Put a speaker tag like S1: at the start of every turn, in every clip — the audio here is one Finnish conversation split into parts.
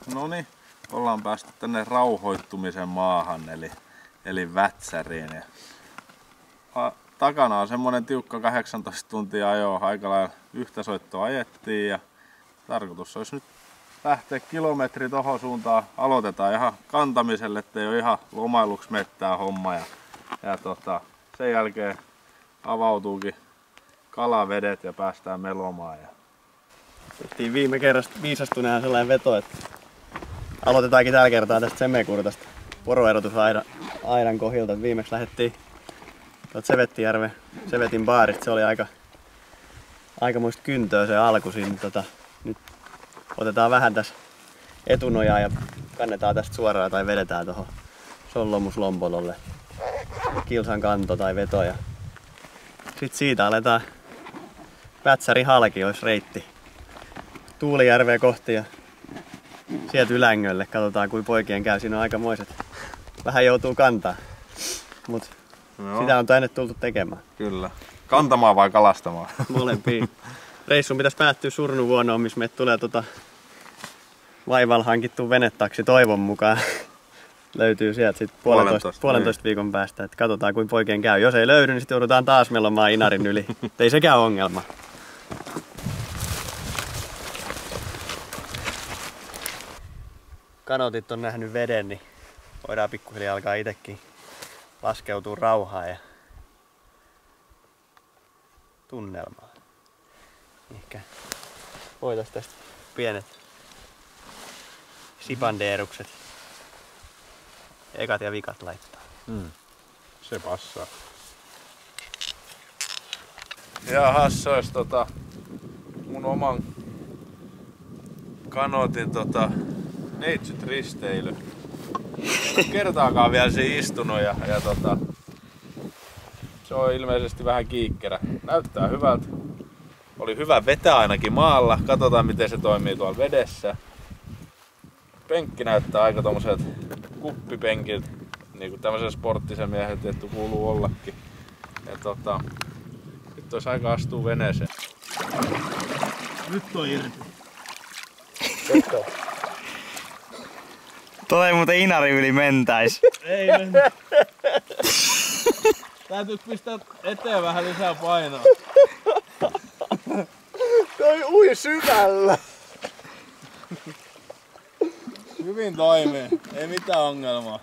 S1: Noniin, ollaan päästy tänne rauhoittumisen maahan eli Vätsäriin. Takana on semmonen tiukka 18 tuntia ajoa, aika lailla yhtä soittoa ajettiin ja tarkoitus olisi nyt lähteä kilometri tohon suuntaan. Aloitetaan ihan kantamiselle, ettei ole ihan lomailuksi mettää homma ja sen jälkeen avautuukin kalavedet ja päästään melomaan.
S2: Tehtiin viime kerrasta viisastuneen sellainen veto, että aloitetaankin tällä kertaa tästä Semekurtasta poroerotusaidan kohdilta. Viimeksi lähdettiin Sevettijärven Sevetin baarista. Se oli aikamoista kyntöä se alku siinä. Nyt otetaan vähän tässä etunojaa ja kannetaan tästä suoraan tai vedetään tuohon Sollomuslompololle kilsan kanto tai veto. Ja sitten siitä aletaan Vätsäri halki, olisi reitti Tuulijärveä kohti ja sieltä Ylängölle. Katsotaan kuin poikien käy. Siinä on aikamoiset. Vähän joutuu kantaa. Mut sitä on tänne tultu tekemään.
S1: Kyllä. Kantamaan vai kalastamaan?
S2: Molempiin. Reissun pitäisi päättyä Surnuvuonoon, missä meitä tulee vaivalla hankittu venetaksi toivon mukaan. Löytyy sieltä sitten puolentoista viikon päästä. Et katsotaan kuin poikien käy. Jos ei löydy, niin sitten joudutaan taas melomaan Inarin yli. Ei sekään ongelma. Kanotit on nähnyt veden, niin voidaan pikkuhiljaa alkaa itsekin laskeutua rauhaan ja tunnelmaan. Ehkä voitais tästä pienet sipandeerukset, ekat ja vikat laittaa.
S1: Se passaa. Jahas, se olisi mun oman kanotin neitsyt risteily. En kertaakaan vielä siinä istunut ja se on ilmeisesti vähän kiikkerä. Näyttää hyvältä. Oli hyvä vetää ainakin maalla. Katsotaan miten se toimii tuolla vedessä. Penkki näyttää aika tommoset kuppipenkiltä. Niinku tämmöisen sporttisen miehen tietty kuuluu ollakin. Ja nyt olisi aika astua veneeseen.
S2: Nyt on irti.
S3: Tuo ei muuten Inari yli mentäis.
S2: Ei mennä. Täytyy pistää eteen vähän lisää painoa.
S3: Toi ui syvällä.
S2: Hyvin toimii. Ei mitään ongelmaa.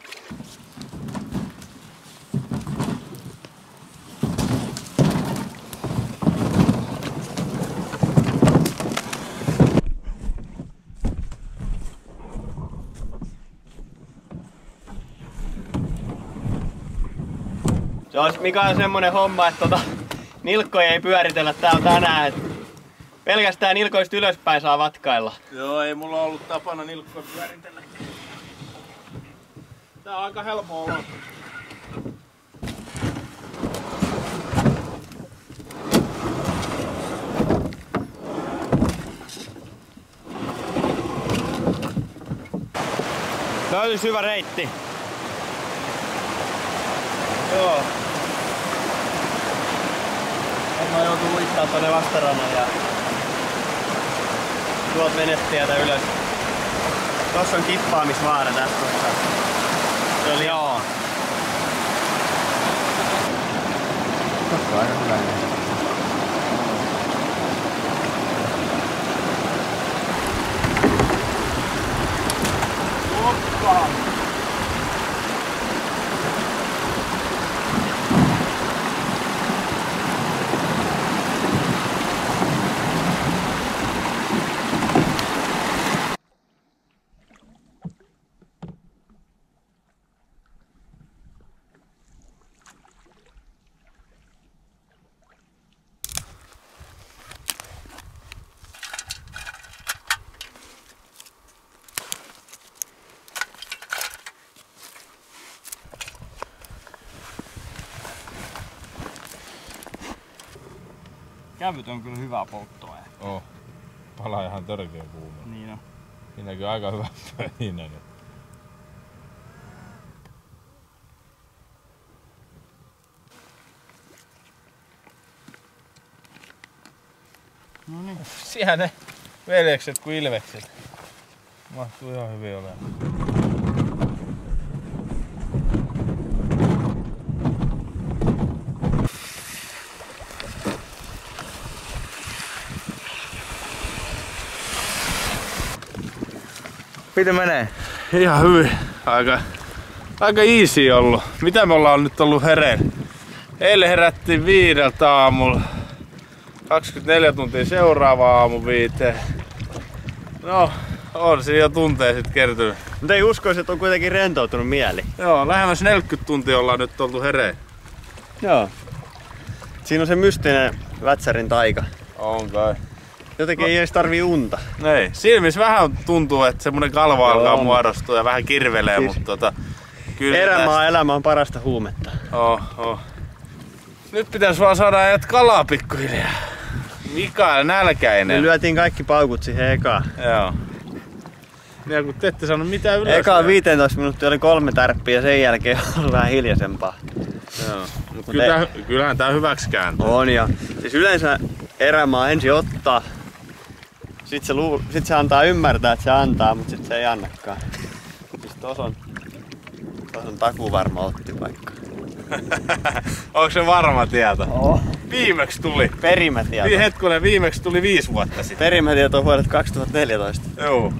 S2: Se olisi Mika semmonen homma, että nilkkoja ei pyöritellä täällä tänään. Et pelkästään nilkoista ylöspäin saa vatkailla.
S1: Joo, ei mulla ollut tapana nilkkoja pyöritellä. Tää on aika helppo olo.
S3: Löytyi hyvä reitti.
S2: Joo. Mä joutuu uittaa tonne vastarannan ja tuolta venetietä ylös. Tossa on kippaamisvaara tässä kohtaa. Se oli joo. Tossa on aika hyvä. Hoppa! Kävyt on kyllä hyvä polttoaine.
S1: Oh. Palaa ihan törkeä kuuma.
S2: Niin on.
S1: Siinäkin on aika hyvä pöhinä nyt.
S2: No niin.
S1: Siellä ne veljekset kuin ilvekset. Mahtuu ihan hyvin olemaan.
S3: Miten menee?
S1: Ihan hyvin. Aika easy ollut. Mitä me ollaan nyt ollut hereillä? Eilen herättiin 5 aamulla. 24 tuntia seuraava aamu 5. No, on siinä jo tunteja sit kertynyt.
S2: Mutta ei uskoisi, että on kuitenkin rentoutunut mieli.
S1: Joo, lähemmäs 40 tuntia ollaan nyt oltu hereillä.
S2: Joo. Siinä on se mystinen Vätsärin taika.
S1: On kai.
S2: Jotenkin ei edes tarvii unta.
S1: Ei. Silmissä vähän tuntuu, että semmonen kalvo alkaa muodostua ja vähän kirvelee,
S2: Siis
S1: mutta kyllä
S2: Erämaa elämä on parasta huumetta.
S1: Nyt pitäis vaan saada ajat kalaa pikkuhiljaa. Mikael nälkäinen.
S2: Me lyötiin kaikki paukut siihen ekaan.
S1: Joo. Ja kun te ette saanut mitään ylös.
S2: Ekaan 15 minuuttia oli 3 tärppiä ja sen jälkeen oli vähän hiljaisempaa.
S1: Joo. Mut kyllähän tää hyväksi kääntyy.
S2: On ja siis yleensä erämaa ensin ottaa. Sit se antaa ymmärtää, että se antaa, mutta sit se ei annakaan. Siis tos on takuvarma otti vaikka.
S1: Onko se varma tieto?
S2: Oh.
S1: Viimeksi tuli.
S2: Perimätieto.
S1: Hetkonen, viimeksi tuli 5 vuotta sitten.
S2: Perimätieto on vuodelta 2014.
S1: Joo.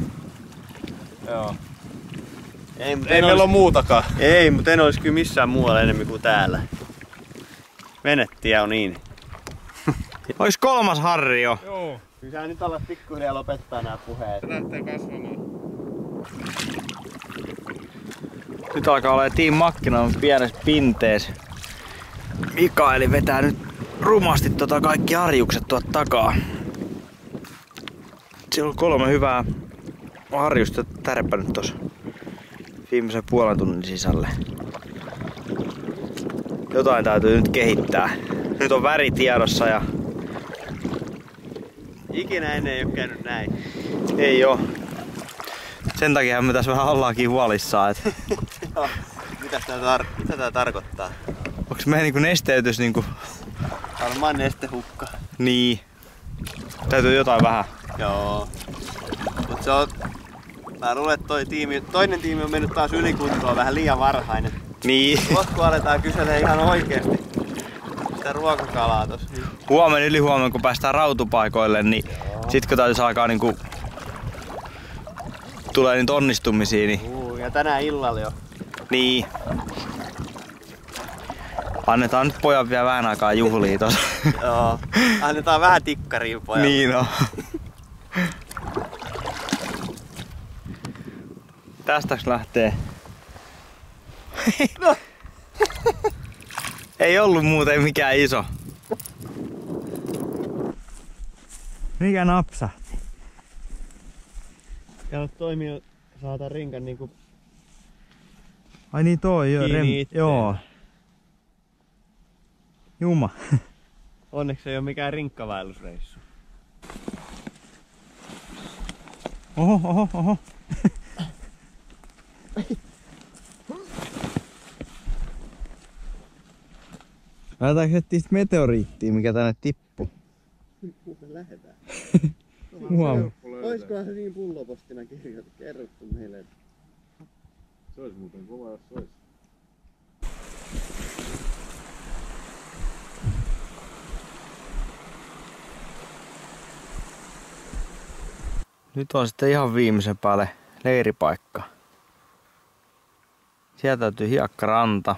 S2: Ei
S1: meillä ole muutakaan.
S2: Ei, mutta en olisi kyllä missään muualla enemmän kuin täällä. Venetie on niin.
S3: Ois 3. harri jo?
S1: Joo.
S2: Kyllä sä nyt alat pikkuhiljaa lopettaa nämä puheet.
S1: Lähtee kasvamaan.
S3: Nyt alkaa olla Team Makkina pienessä pinteessä. Mikaeli vetää nyt rumasti kaikki harjukset tuolta takaa. Siellä on 3 hyvää harjusta tärpännyt tossa viimeisen puolen tunnin sisälle. Jotain täytyy nyt kehittää. Nyt on väri tiedossa ja
S2: ikinä ennen ei oo käynyt näin.
S3: ei oo. Sen takia me tässä vähän ollaankin huolissaan.
S2: Mitä tää tarkoittaa?
S3: Onks meidän niinku nesteytys niinku...
S2: Varmaan nestehukka.
S3: Niin. Täytyy jotain vähän.
S2: Joo. Mut se on... Mä luulen, että toinen tiimi on mennyt taas ylikuntoon vähän liian varhainen.
S3: Niin.
S2: Kun aletaan kyselee ihan oikeesti sitä ruokakalaa tossa.
S3: Huomenna ylihuomenna kun päästään rautupaikoille, niin sit kun täytyy alkaa niinku... Tulee niitä onnistumisia, niin...
S2: Ja tänään illalla jo.
S3: Niin. Annetaan nyt pojan vielä vähän aikaa juhliin tossa.
S2: Joo. Annetaan vähän tikkariin pojalle.
S3: Niin on. Tästäks lähtee?
S2: No.
S3: Ei ollut muuten mikään iso. Mikä napsahti?
S2: Ja toimii saata rinkan niinku...
S3: Ai niin toi jo. Joo. Juma.
S2: Onneksi ei oo mikään rinkkavaellusreissu.
S3: Oho. Lähdetäänkö etsiä meteoriittia, mikä tänne tippuu?
S2: Lähetään.
S3: Huom.
S2: Oiskohan se niin pullopostina kerrottu meille?
S1: Se olisi muuten kova, jos se olisi.
S3: Nyt on sitten ihan viimeisen päälle leiripaikka. Sieltä täytyy hiekkaranta,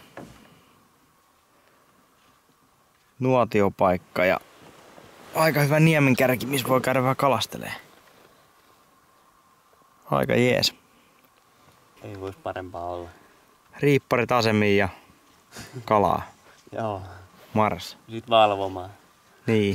S3: nuotiopaikka ja aika hyvä niemenkärki, missä voi käydä vähän kalastelemaan. Aika jees.
S2: Ei vois parempaa olla.
S3: Riipparit asemiin ja kalaa.
S2: Joo.
S3: Mars.
S2: Sit valvomaan.
S3: Niin.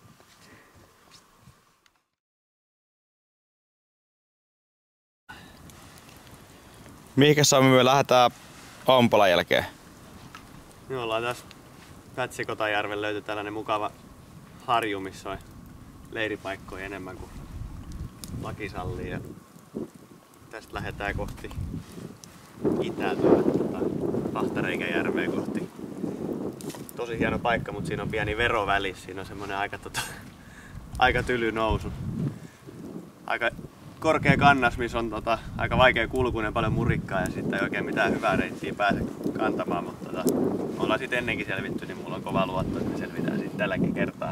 S3: Mihinkäs me lähdetään aamupalan jälkeen?
S2: Me ollaan tässä Pätsikotajärven löyty tällainen mukava harju, missä on leiripaikkoja enemmän kuin laki sallii. Ja tästä lähdetään kohti itää Ahtareikäjärveä kohti. Tosi hieno paikka, mutta siinä on pieni vero välissä. Siinä on semmonen aika tyly nousu. Aika korkea kannas, missä on aika vaikea kulkuinen, paljon murikkaa ja sitten ei oikein mitään hyvää reittiä pääse kantamaan, mutta me ollaan siitä ennenkin selvitty, niin mulla on kova luotto, että me selvitään siitä tälläkin kertaa.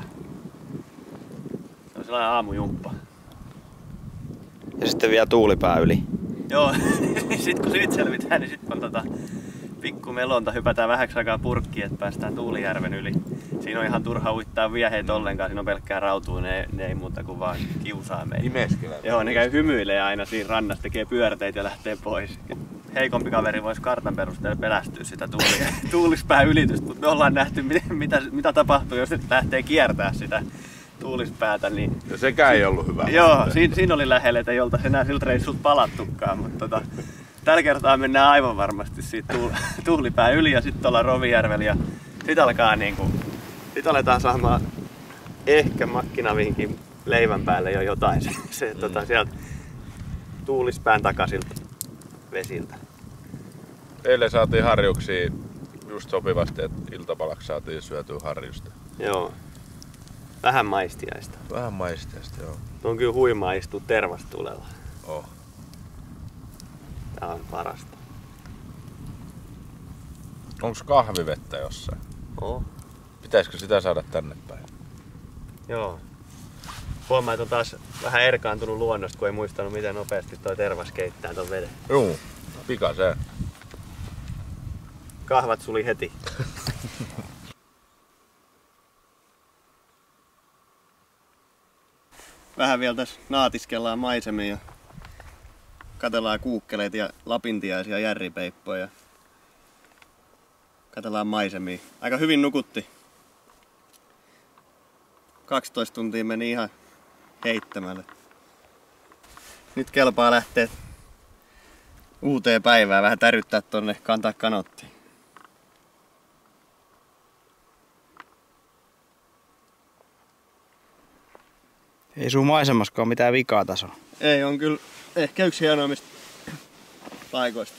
S2: Se on sellainen aamujumppa.
S3: Ja sitten vielä tuulipää yli.
S2: Joo, sit kun siitä selvitään, niin sit on pikku melonta, hypätään vähäksi aikaa purkkiin, että päästään Tuulijärven yli. Siinä on ihan turha uittaa vieheitä ollenkaan, siinä on pelkkää rautua, ne ei muuta kuin vaan kiusaa meitä.
S1: Imeskelä.
S2: Joo, ne käy hymyilee aina siinä rannassa, tekee pyörteitä ja lähtee pois. Heikompi kaveri voisi kartan perusteella pelästyä sitä tuulispään ylitystä, mutta me ollaan nähty mitä tapahtuu, jos nyt lähtee kiertää sitä tuulispäätä. Niin
S1: ja sekään ei ollut hyvä.
S2: Joo, siinä oli lähellä, että ei oltaisi enää siltä reissulta palattukaan, mutta tällä kertaa mennään aivan varmasti siitä tuulipään yli ja sitten ollaan Rovijärvellä ja sit aletaan saamaan ehkä Makkinaviinkin leivän päälle jo jotain sieltä tuulispään takaisilta vesiltä.
S1: Eilen saatiin harjuksia just sopivasti, että iltapalaksi saatiin syötyä harjusta.
S2: Joo. Vähän maistiaista.
S1: Vähän maistiaista, joo.
S2: On kyllä huimaa istua tervastulella.
S1: Oh.
S2: Tää on parasta.
S1: Onko kahvivettä jossain?
S2: Oo.
S1: Pitäisikö sitä saada tänne päin?
S2: Joo. Huomaa, että on taas vähän erkaantunut luonnosta, kun ei muistanut miten nopeasti toi tervas keittää ton veden.
S1: Juu, pikaseen.
S2: Kahvat suli heti. Vähän vielä tässä naatiskellaan maisemia ja katsellaan kuukkeleita ja lapintiaisia järripeippoja. Katsellaan maisemia. Aika hyvin nukutti. 12 tuntia meni ihan heittämällä. Nyt kelpaa lähteä uuteen päivään vähän täryttää tonne kantaa kanottiin.
S3: Ei sun maisemaskaan mitään vikaa taso.
S2: Ei, on kyllä ehkä yksi hienoimmista paikoista.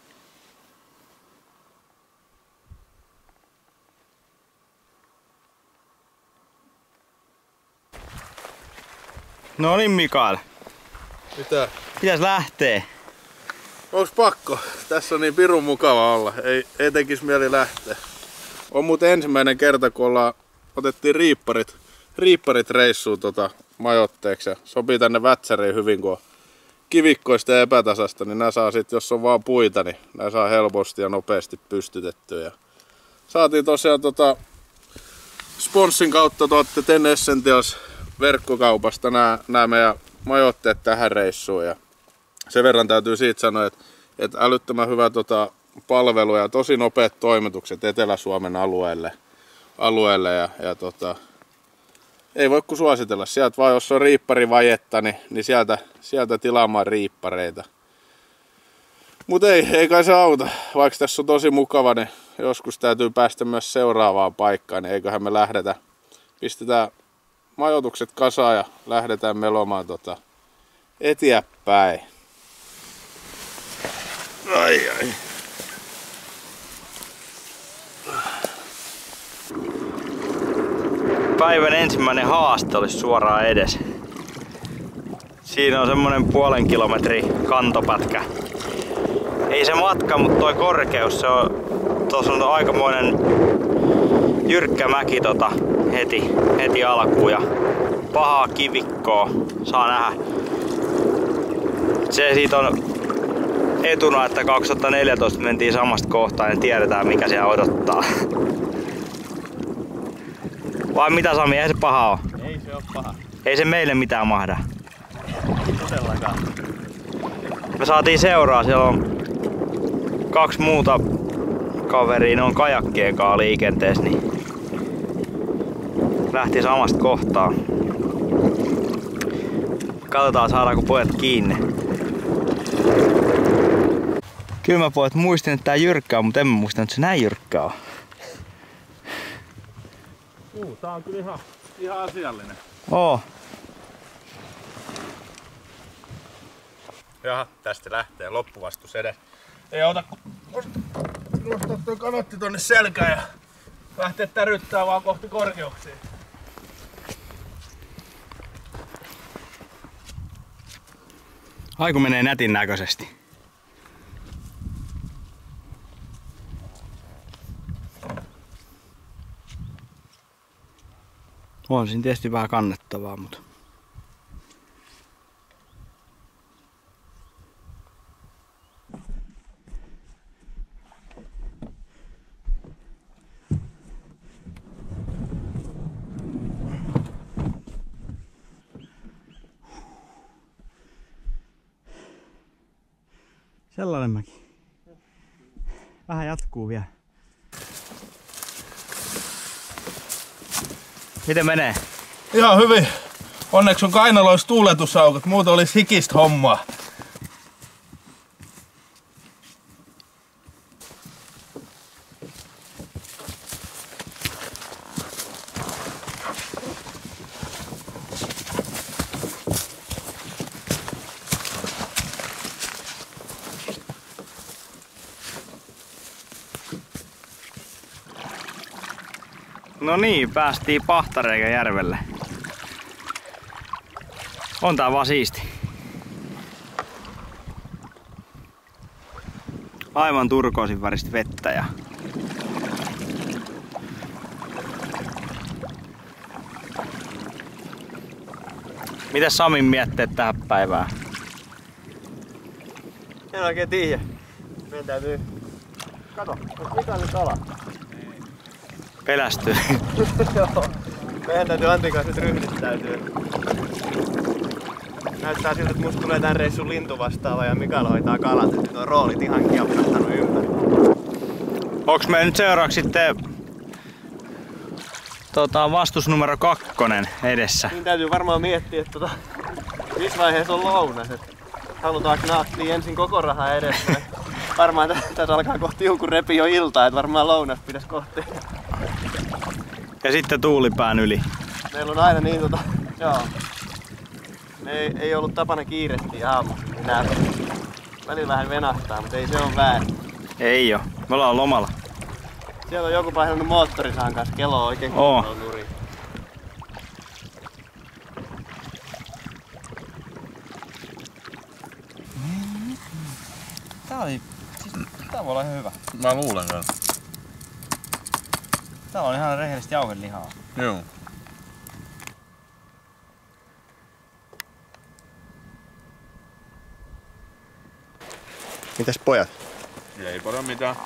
S3: No niin, Mikael.
S1: Mitä?
S3: Pitäis lähtee.
S1: Onks pakko? Tässä on niin pirun mukava olla. Ei tekis mieli lähteä. On muuten ensimmäinen kerta, kun otettiin riipparit reissuun majoitteeksi. Ja sopii tänne Vätsäriin hyvin, kun on kivikkoista ja epätasasta, niin nää saa sit, jos on vaan puita, niin nää saa helposti ja nopeasti pystytettyä. Ja saatiin tosiaan sponssin kautta Ten Essentials verkkokaupasta nämä meidän majoitteet tähän reissuun. Ja sen verran täytyy siitä sanoa, että älyttömän hyvä palvelu ja tosi nopeat toimitukset Etelä-Suomen alueelle ja ei voi kuin suositella. Sieltä vaan, jos on riipparivajetta, niin sieltä tilaamaan riippareita. Mutta ei kai se auta. Vaikka tässä on tosi mukava, niin joskus täytyy päästä myös seuraavaan paikkaan, niin eiköhän me lähdetä. Pistetään majoitukset kasaan ja lähdetään melomaan eteenpäin. Ai.
S3: Päivän ensimmäinen haaste olisi suoraan edes. Siinä on semmonen 0,5 kilometrin kantopätkä. Ei se matka, mutta toi korkeus, tuossa on aikamoinen jyrkkä mäki heti alkuun ja pahaa kivikkoa saa nähdä. Se siitä on etuna, että 2014 mentiin samasta kohtaa ja tiedetään mikä siellä odottaa. Vai mitä, Sami, ei se paha oo?
S2: Ei se oo paha.
S3: Ei se meille mitään mahda.
S2: Todellakaan.
S3: Me saatiin seuraa, siellä on 2 muuta kaveria, ne on kajakkien kanssa liikenteessä, niin lähti samasta kohtaa. Katsotaan saadaanko pojat kiinni. Kyllä mä pojat muistin, että tää jyrkkää, mutta en mä muista, että se näin jyrkkää on.
S1: Tää on kyllä ihan asiallinen.
S3: Oo.
S1: Jaha, tästä lähtee loppuvastus edes. Ei auta kun nostaa tuo kanotti tonne selkään ja lähtee täryttää vaan kohti korkeuksia.
S3: Ai kun menee nätin näköisesti. On siinä tietysti vähän kannettavaa, mutta... Sellainen mäki. Vähän jatkuu vielä. Miten menee?
S1: Ihan hyvin. Onneksi on kainaloissa tuuletusaukot, muuten olisi hikistä hommaa.
S3: No niin, päästiin Pahtareikäjärvelle. On tää vaan siisti. Aivan turkoosin väristä vettä ja... Mitäs Samin mietteet tähän päivään?
S2: En oikein tiedä. Meidän täytyy... Kato, mikä nyt kala?
S3: Pelästyy.
S2: Joo. Meidän täytyy Antin kanssa nyt ryhdistäytyä. Näyttää siltä, että musta tulee tän reissun lintu vastaava ja Mikael hoitaa kalat. Nyt nuo roolit ihan kiapsahtanut ympäri.
S3: Onks meillä nyt seuraavaksi sitten vastus numero 2 edessä?
S2: Niin täytyy varmaan miettiä, että missä vaiheessa on lounas. Halutaanko naattia ensin koko rahaa edessä? Varmaan tässä alkaa kohti joku repi jo iltaa, että varmaan lounas pitäisi kohti.
S3: Ja sitten tuulipään yli.
S2: Meillä on aina niin joo. Me ei ollut tapana kiirehtiä aamussa, niin nää välillä vähän venahtaa, mutta ei se ole väärin.
S3: Ei oo, me ollaan lomalla.
S2: Siellä on joku painanut moottorisaan kanssa, kello on oikein kunnolla nurin. Tää voi olla ihan hyvä.
S1: Mä luulen kanssa.
S3: Tää on ihan rehellisesti jauhelihaa.
S1: Joo.
S2: Mitäs pojat?
S1: Ei paljon mitään.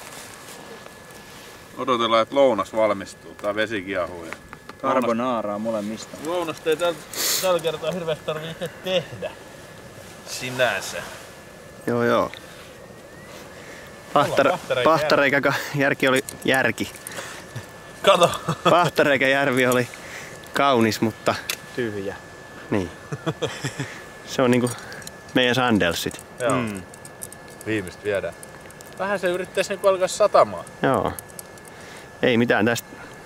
S1: Odotellaan, että lounas valmistuu tai vesi kiehuu.
S3: Carbonaaraa molemmista.
S1: Lounasta ei tällä kertaa hirveästi tarvitse tehdä. Sinänsä.
S2: Joo. Pahtareikäjärvi oli järki.
S1: Kato!
S2: Pahtareikäjärvi oli kaunis, mutta
S3: Tyhjä.
S2: niin. Se on niinku meidän Sandelsit.
S1: Joo. Viimeistä viedään. Vähän se yrittäisi niinku alkaa satamaan.
S2: Joo. Ei mitään tästä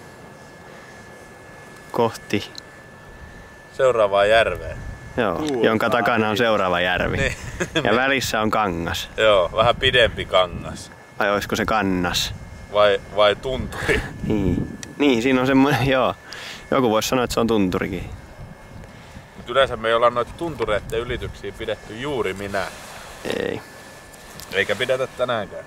S2: kohti.
S1: Seuraavaa järveen.
S2: Joo, jonka takana on seuraava järvi.
S1: Niin.
S2: Ja välissä on kangas.
S1: Joo, vähän pidempi kangas.
S2: Vai olisiko se kannas?
S1: Vai tunturi?
S2: Niin, siinä on semmoinen, joo. Joku voisi sanoa, että se on tunturikin.
S1: Mut yleensä me ei olla noita tuntureiden ylityksiä pidetty juuri minä.
S2: Ei.
S1: Eikä pidetä tänäänkään.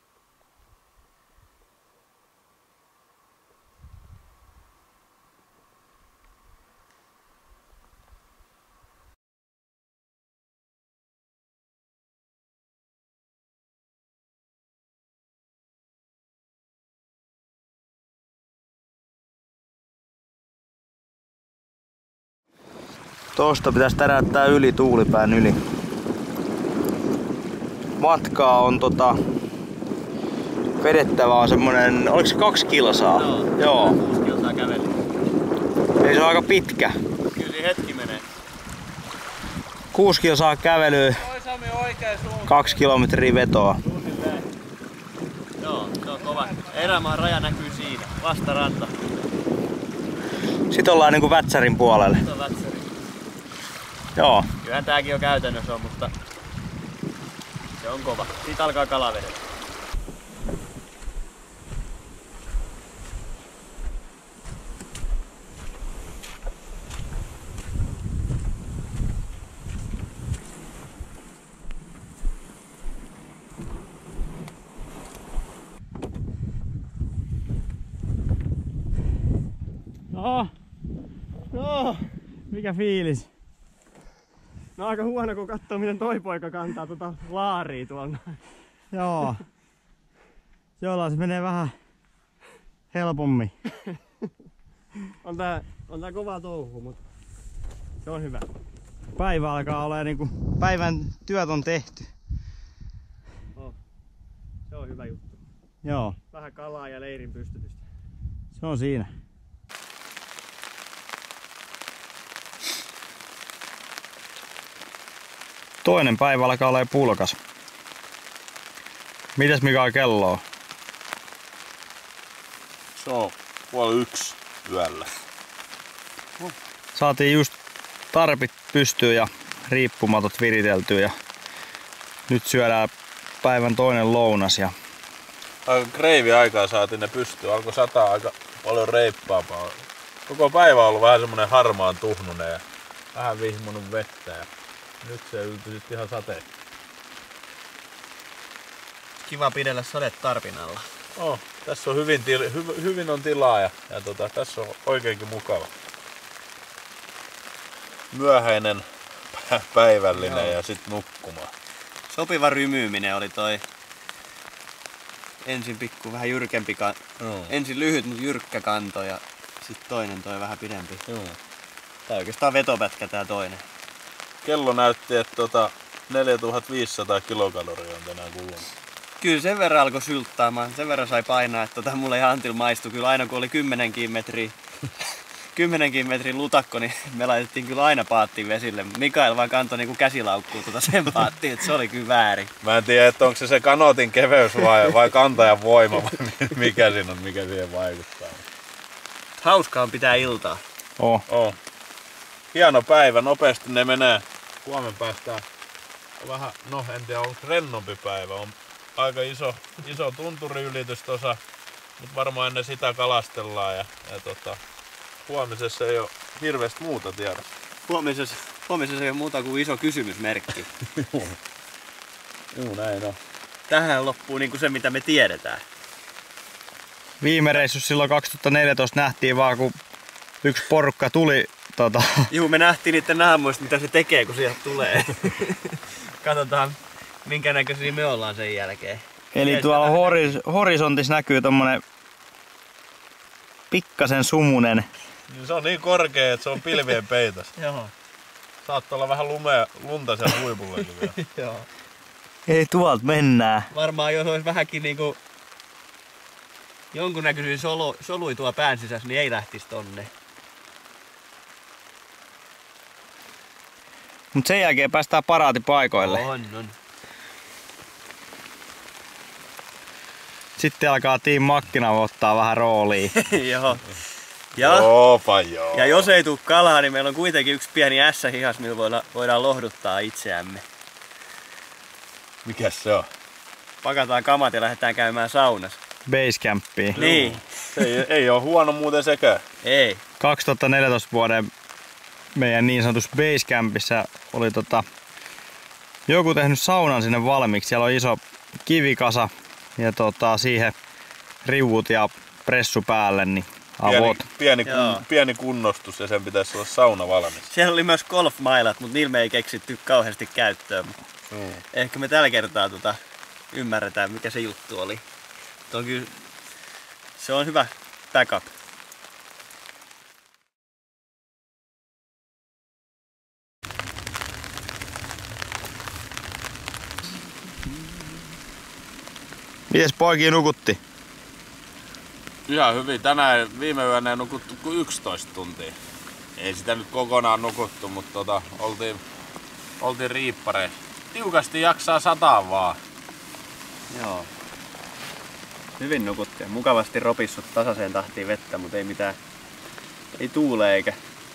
S3: Tosta pitäisi täräyttää yli tuulipään yli. Matkaa on vedettävää on semmonen, oliko se 2 kilsaa? Joo.
S2: 6 kilsaa käveli.
S3: Ei se on aika pitkä.
S2: Kyllä siinä hetki menee.
S3: 6 kilsaa kävelyä, 2 kilometriä vetoa.
S2: Joo, se on kova. Erämaan raja näkyy siinä, vastaranta.
S3: Sitten ollaan niinku Vätsärin puolelle.
S2: Se on Vätsäri.
S3: Joo.
S2: Kyllähän tääkin on käytännössä on, mutta se on kova. Siitä alkaa kalavedet. No,
S3: Mikä fiilis?
S2: no aika huono kun katsoo miten toi poika kantaa tota laaria tuolla.
S3: Joo. Jollain se menee vähän helpommin.
S2: On tää kova touhu, mutta se on hyvä.
S3: Päivä alkaa olla niinku päivän työt on tehty.
S2: Se on hyvä juttu.
S3: Joo,
S2: Vähän kalaa ja leirin pystytystä.
S3: se on siinä. Toinen päivä alkaa olla pulkas. Mitäs Mika kello on?
S1: Se on 12:30 yöllä.
S3: Saatiin just tarpit pystyyn ja riippumatot viriteltyä ja nyt syödään päivän toinen lounas ja
S1: Aika kreivi aikaa saatiin ne pystyyn. Alkoi sataa aika paljon reippaampaa. Koko päivä on ollut vähän semmonen harmaan tuhnunen ja vähän vihmonut vettä ja nyt se yltyi sit ihan sateen.
S2: Kiva pidellä sadet tarpinalla.
S1: Tässä on hyvin on tilaa ja tässä on oikeinkin mukava. Myöhäinen päivällinen ja sit nukkumaan.
S2: Sopiva rymyyminen oli toi. Ensin pikku vähän jyrkempi ensin lyhyt mut jyrkkä kanto ja sit toinen toi vähän pidempi. Tää oikeastaan vetopätkä tää toinen.
S1: Kello näytti, että 4500 kilokaloria on tänään kulunut.
S2: Kyllä sen verran alkoi sylttaamaan. Sen verran sai painaa, että mulle ja Antilla maistui kyllä aina kun oli 10 metrin lutakko, niin me laitettiin kyllä aina paattiin vesille. Mikael vaan kantoi niinku käsilaukkuu sen paattiin, että se oli kyllä väärin.
S1: Mä en tiedä, että onko se kanootin keveys vai kantajan voima vai mikä siinä on, mikä siihen vaikuttaa.
S2: Hauskaa on pitää iltaa.
S1: Oh. Hieno päivä, nopeasti ne menee. Huomen päästään vähän, en tiedä onko rennompi päivä. On aika iso tunturiylitys tossa, mutta varmaan ennen sitä kalastellaan ja huomisessa ei ole hirveästi muuta tiedossa.
S2: Huomisessa ei ole muuta kuin iso kysymysmerkki.
S1: Juu, näin on.
S2: Tähän loppuu niinku se mitä me tiedetään.
S3: viime reissussa silloin 2014 nähtiin vaan kun yksi porukka tuli
S2: Juu, me nähtiin niiden naamoista mitä se tekee kun sieltä tulee. Katsotaan minkä näköisiä me ollaan sen jälkeen.
S3: Eli tuolla horisontissa näkyy tommonen pikkasen sumunen.
S1: Se on niin korkea, että se on pilvien peitos.
S2: Joo.
S1: Saattaa olla vähän lunta siellä huipullakin vielä.
S2: Joo.
S3: Ei tuolta mennään.
S2: Varmaan jos olisi vähänkin niinku jonkunnäköisiä soluja tuolla pään sisässä, niin ei lähtisi tonne.
S3: Mut sen jälkeen päästään paraatipaikoille.
S2: On.
S3: Sitten alkaa Team Makkina ottaa vähän roolia.
S2: Joo. Ja jos ei tule kalaa, niin meillä on kuitenkin yksi pieni ässähihas, millä voidaan lohduttaa itseämme.
S1: Mikäs se on?
S2: Pakataan kamat ja lähdetään käymään saunassa.
S3: Basecampiin.
S2: Niin.
S1: Se ei ole huono muuten sekään.
S2: Ei.
S3: 2014 vuoden meidän niin sanotussa basecampissa oli joku tehnyt saunan sinne valmiiksi. Siellä on iso kivikasa ja siihen riuut ja pressu päälle, niin avot.
S1: Pieni kunnostus ja sen pitäisi olla sauna valmis.
S2: Siellä oli myös golfmailat, mutta niillä me ei keksitty kauheasti käyttöön. Ehkä me tällä kertaa ymmärretään mikä se juttu oli. Se on hyvä backup.
S3: Mites poikia nukutti?
S1: Ihan hyvin. Tänään viime yönä ei nukuttu kuin 11 tuntia. Ei sitä nyt kokonaan nukuttu, mutta oltiin riippareissa. Tiukasti jaksaa sataa vaan.
S2: Joo. Hyvin nukuttiin. Mukavasti ropissut tasaiseen tahtiin vettä, mutta ei mitään. Ei tuule eikä.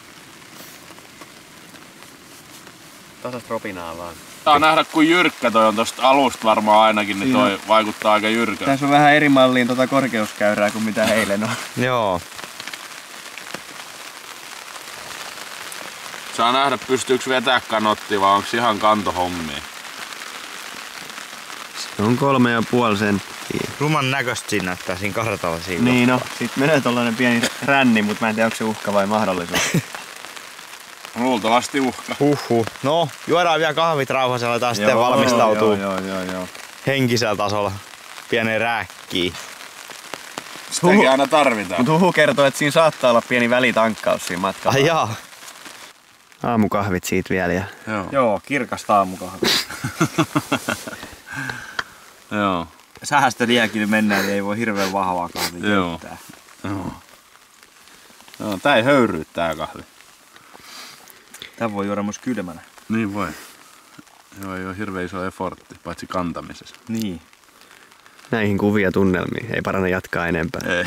S2: Tasasta ropinaa vaan.
S1: Saa nähdä kuin jyrkkä toi on tosta alusta varmaan ainakin, niin toi vaikuttaa aika jyrkältä.
S2: Tässä on vähän eri malliin korkeuskäyrää kuin mitä eilen on.
S3: Joo.
S1: Saa nähdä pystyykö vetää kanottia vai onko ihan kantohommia.
S2: On 3,5 senttiä.
S3: Ruman näköistä siinä näyttää siinä kartalla siinä.
S2: Niin no, sit menee tollanen pieni ränni, mutta mä en tiedä onko se uhka vai mahdollisuus.
S1: Luultavasti uhka.
S3: Huhhuh. No, juodaan vielä kahvit rauhassa, aletaan sitten valmistautuu
S1: Joo.
S3: henkisellä tasolla pieneen rääkkiin.
S1: Sitäkin aina tarvitaan.
S2: Mut huhu kertoo, että siinä saattaa olla pieni välitankkaus siinä matkalla.
S3: Ai jaa.
S2: Aamukahvit siitä vielä. Ja...
S3: Joo, kirkasta aamukahvi.
S1: Joo.
S3: Sähästöliäkin mennään, niin ei voi hirveän vahvaa kahvia keittää.
S1: Joo, tää ei höyryy tää kahvi.
S3: Tää voi juoda myös kylmänä.
S1: Niin voi. Joo, ei ole hirveän iso effortti, paitsi kantamisessa.
S3: Niin.
S2: Näihin kuvia tunnelmiin, ei parane jatkaa enempää.
S1: Ei.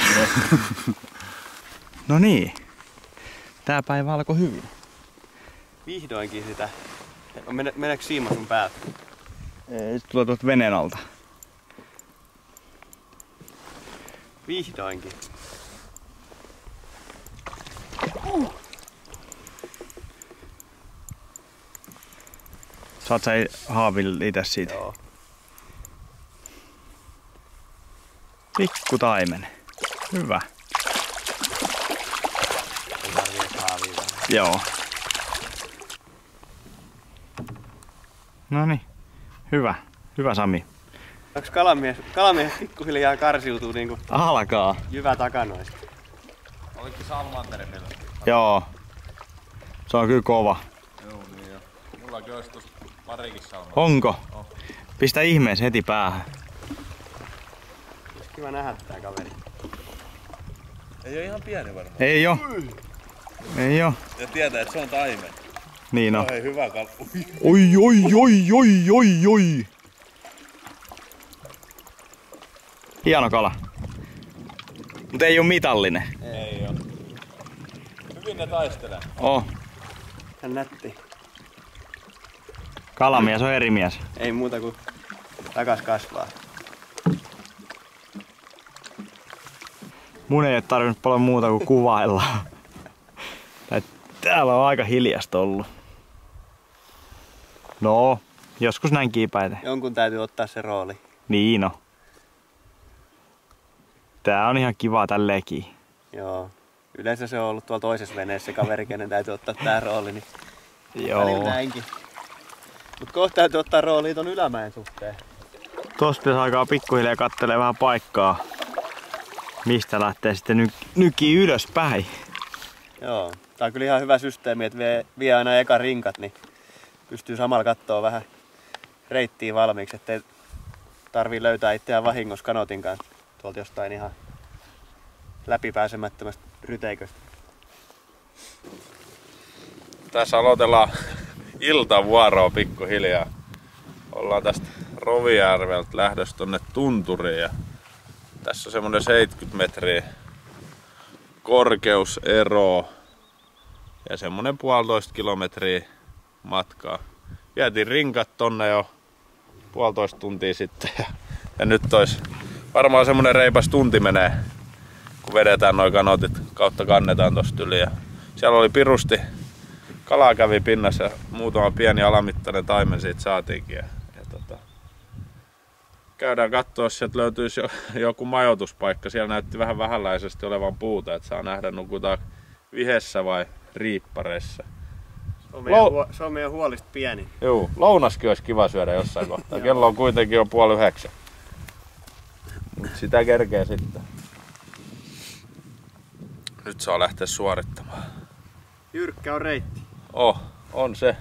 S3: No niin. Tää päivä alkoi hyvin.
S2: Vihdoinkin sitä. Meneekö siima sun päältä?
S3: Ei, se tulee tuolta veneen alta.
S2: Vihdoinkin.
S3: Saat sä haaville itse siitä?
S2: Joo.
S3: Pikku taimen. Hyvä.
S2: Ei tarvii haavia.
S3: Joo. Noniin. Hyvä. Hyvä Sami.
S2: Onks kalamies pikkuhiljaa karsiutuu niinku
S3: Alkaa.
S2: jyvä takanoista?
S1: Oliko salmanterimillä?
S3: Joo. Se on kyllä kova.
S1: Joo, niin jo. Mullakin olisi tossa parikin salmaa.
S3: Onko? Pistä ihmeessä heti päähän.
S2: Olisi kiva nähdä tää kaveri.
S1: Ei oo ihan pieni varmaan.
S3: Ei oo. Ei oo.
S1: Ja tietää, että se on taimen.
S3: Niin on.
S1: Hei, hyvä kala.
S3: Oi. Hieno kala. Mut ei oo mitallinen.
S1: Ei oo. Hyvin ne taistelee.
S3: Oh.
S2: Hän nätti.
S3: Kalamies on eri mies.
S2: Ei muuta kuin takas kasvaa.
S3: Mun ei oo tarvinnut paljon muuta kuin kuvailla. Täällä on aika hiljasta ollut. No, joskus näin kiipäitä.
S2: Jonkun täytyy ottaa se rooli.
S3: Niin on. Tää on ihan kiva tälleenkin.
S2: Joo. Yleensä se on ollut tuolla toisessa veneessä se kaveri, kenen täytyy ottaa tää rooli, niin välillä
S3: Joo.
S2: näinkin. Mut kohta täytyy ottaa rooli ton ylämäen suhteen.
S3: Tosta pitäisi alkaa pikkuhiljaa kattelee vähän paikkaa. Mistä lähtee sitten nykii ylöspäin.
S2: Joo. Tää on kyllä ihan hyvä systeemi, että vie aina eka rinkat, niin pystyy samalla kattoo vähän reittiä valmiiksi, ettei tarvii löytää itseään vahingossa kanotin kanssa tuolta jostain ihan läpipääsemättömästä ryteiköstä.
S1: Tässä aloitellaan iltavuoroa pikkuhiljaa. Ollaan tästä Rovijärveltä lähdössä tonne tunturiin ja tässä on semmonen 70 metriä korkeusero ja semmonen 1,5 kilometriä matkaa. Vietiin rinkat tonne jo 1,5 tuntia sitten ja nyt olisi varmaan semmonen reipas tunti menee, kun vedetään noi kanotit kautta kannetaan tosta yli. Ja siellä oli pirusti, kalaa kävi pinnassa ja muutama pieni alamittainen taimen siitä saatiinkin. Ja käydään katsoa, jos sieltä löytyisi joku majoituspaikka. Siellä näytti vähän vähänläisesti olevan puuta, että saa nähdä nukutaan vihessä vai riippareissa.
S2: Se on meidän huolista pieni.
S1: Joo, lounaskin olisi kiva syödä jossain kohtaa. Kello on kuitenkin jo 8:30. Mut sitä kerkee sitten. Nyt saa lähteä suorittamaan.
S2: Jyrkkä on reitti.
S1: On se.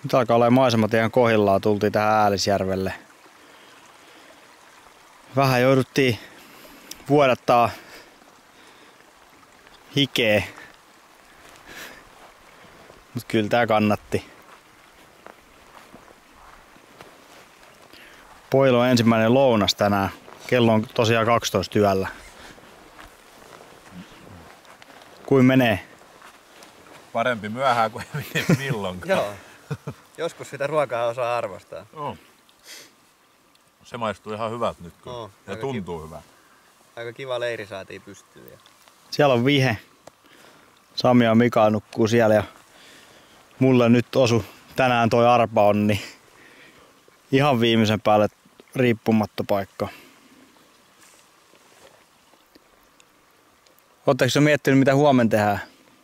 S3: Nyt alkaa olla maisemat ihan kohillaan. Tultiin tähän Äälisjärvelle. Vähän jouduttiin vuodattaa hikeä. Mut kyllä tää kannatti. Pojilla on ensimmäinen lounas tänään. Kello on tosiaan 12 yöllä. Kuin menee?
S1: Parempi myöhään kuin milloinkaan.
S2: Joo. Joskus sitä ruokaa osaa arvostaa.
S1: Oh. Se maistuu ihan hyvältä nyt kyllä.
S2: Oh,
S1: ja tuntuu hyvältä.
S2: Aika kiva leiri saatiin pystyyn.
S3: Siellä on Vihe. Sami ja Mika nukkuu siellä ja mulle nyt osu tänään toi arpaonni. Ihan viimeisen päälle riippumatta paikka. Oletteko sä miettinyt mitä huomenna tehdään?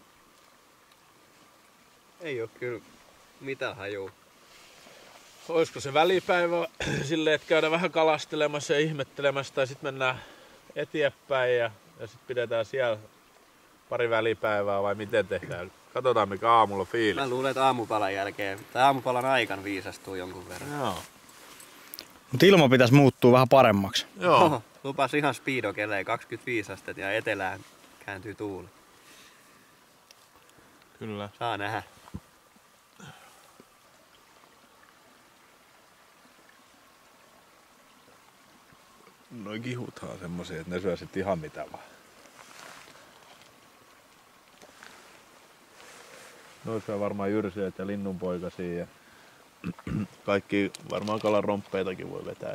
S2: Ei oo kyllä mitään hajuu.
S1: Olisiko se välipäivä silleen, että käydään vähän kalastelemassa ja ihmettelemässä tai sitten mennään eteenpäin ja sitten pidetään siellä pari välipäivää vai miten tehdään? Katsotaan mikä aamulla on fiilis.
S2: Mä luulen, että aamupalan jälkeen tai aamupalan aikana viisastuu jonkun verran.
S1: Joo.
S3: Mut ilma pitäisi muuttua vähän paremmaksi.
S1: Joo.
S2: Oho, lupas ihan speedokeleen 25 astetta ja etelään kääntyy tuuli.
S1: Kyllä.
S2: Saa nähdä.
S1: Noi kihuthan on semmosia, että ne syö sit ihan mitä vaan. Noi syö varmaan jyrsijöitä ja linnunpoikasia ja kaikki varmaan kalan romppeitakin voi vetää.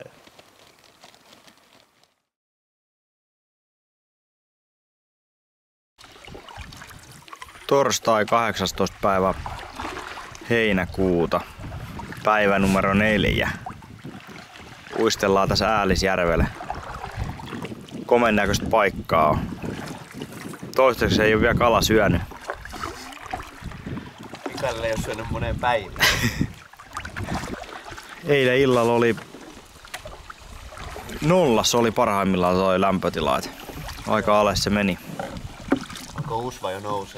S3: Torstai 18. päivä heinäkuuta. Päivä numero 4. Uistellaan tässä Äälisjärvellä. Komen näköistä paikkaa on. Toistaiseksi ei ole vielä kala syönyt.
S2: Mikalle ei oo syönyt moneen päivään.
S3: Eilen illalla oli nollassa oli parhaimmillaan toi lämpötila. Aika alas se meni.
S2: Onko usva jo nousee?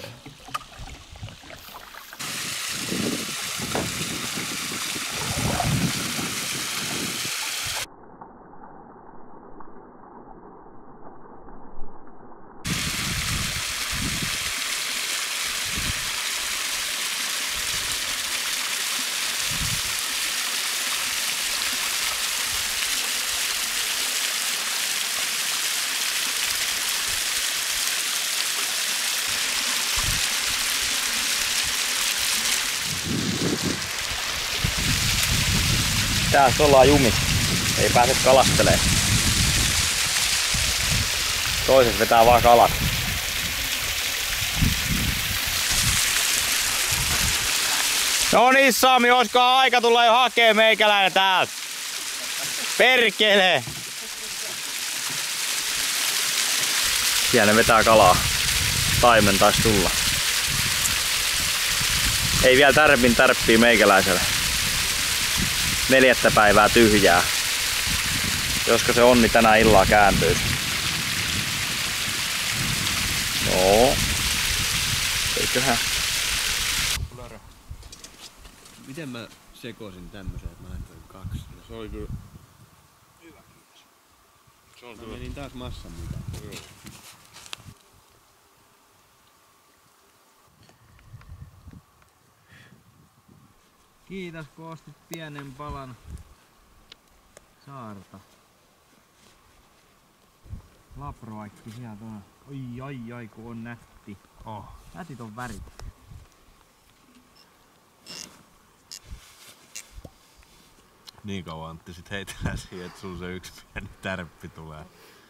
S3: Tässä ollaan jumit. Ei pääse kalastelemaan. Toiset vetää vaan kalat. No niin Sami, olisikohan aika tulla jo hakee meikäläinen täältä? Perkele! Siellä ne vetää kalaa. Taimen taisi tulla. Ei vielä tärppii meikäläiselle. 4. päivää tyhjää. Josko se onni tänään illalla kääntyisi. Joo. Eiköhän.
S2: Miten mä sekoisin tämmösen, että mä laitoin 2?
S1: Se oli kyllä hyvä kiitos. Se on
S2: Mä menin taas massan mukaan.
S1: Joo.
S3: Kiitos kun ostit pienen palan saarta. Laproikki sieltä on. Ai kun on nätti.
S1: Oh.
S3: Nätit on värit.
S1: Niin kauan Antti sit heitellään siihen, että sun se yksi pieni tärppi tulee.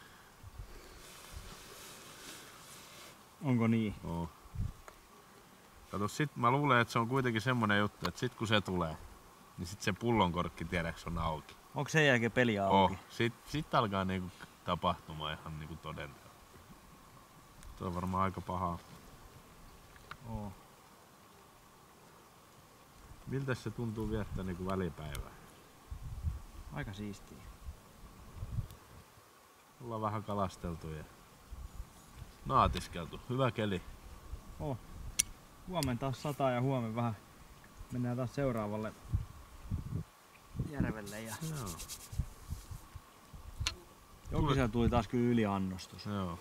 S3: Onko niin?
S1: Oh. Kato sit mä luulen, että se on kuitenkin semmonen juttu, että sit kun se tulee, niin sit se pullonkorkki tiedäks on auki.
S3: Onko sen jälkeen peli auki?
S1: Oh. Sit alkaa niinku tapahtumaan ihan niinku toden. Se on varmaan aika pahaa.
S3: Oh.
S1: Miltä se tuntuu viettää niinku välipäivää?
S3: Aika siistiä.
S1: Ollaan vähän kalasteltu ja naatiskeltu. Hyvä keli.
S3: Oh. Huomenna taas sataa ja huomenna vähän Mennään taas seuraavalle järvelle ja Jokisella tuli taas kyllä yliannostus.
S1: Joo.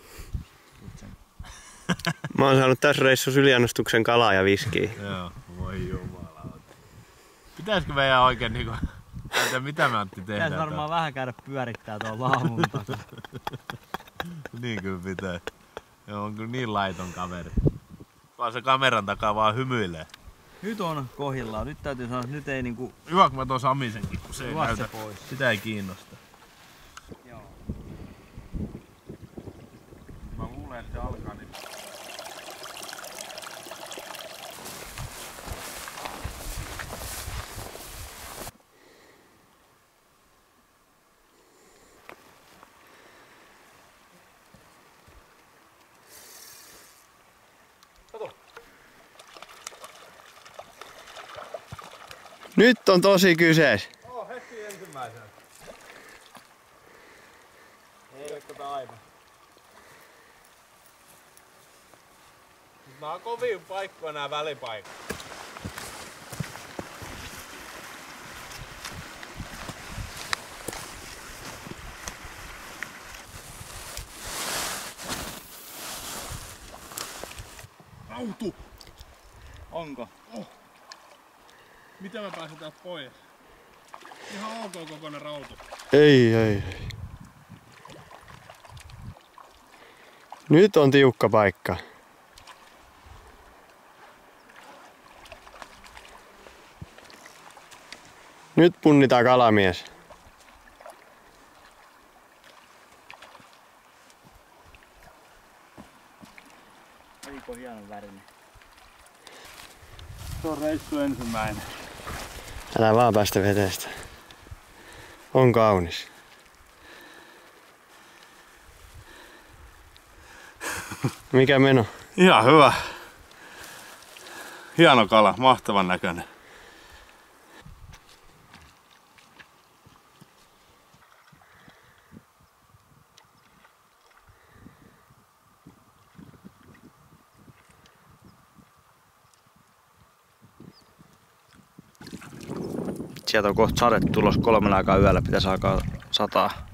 S2: Mä oon saanut tässä reissussa yliannostuksen kalaa ja viskiä.
S1: Joo, voi jumalauta. Pitäisikö meidän oikein niinku... Mitä me Antti tehdään?
S3: Pitäis varmaan vähän käydä pyörittää tuolla laamun takana.
S1: Niin kyllä pitää. Joo, on kyllä niin laiton kaveri. Vaan se kameran takaa vaan hymyilee.
S3: Nyt on kohillaan. Nyt täytyy sanoa, että nyt ei niinku...
S1: Hyvä kun mä tuon Samisenkin, kun se ei
S3: Juosse
S1: näytä.
S3: pois.
S1: Sitä ei kiinnosta.
S3: Joo.
S1: Mä luulen, että se alkaa niin.
S2: Nyt on tosi kysees.
S1: Heti ensimmäisenä. Ei tätä aivan. Nää on kovin paikkoja nää välipaikat. Autu!
S3: Onko?
S1: Miten mä pääsen täältä pois? Ihan ok kokoinen rautu.
S2: Ei. Nyt on tiukka paikka. Nyt punnitaan kalamies.
S3: Oliko hienon värinen?
S1: Se on reissu ensimmäinen.
S2: Älä vaan päästä veteestä. On kaunis. Mikä meno?
S1: Ihan hyvä. Hieno kala, mahtavan näköinen.
S3: Sieltä on kohta sade tulos 3 aikaa yöllä, pitäisi alkaa sataa.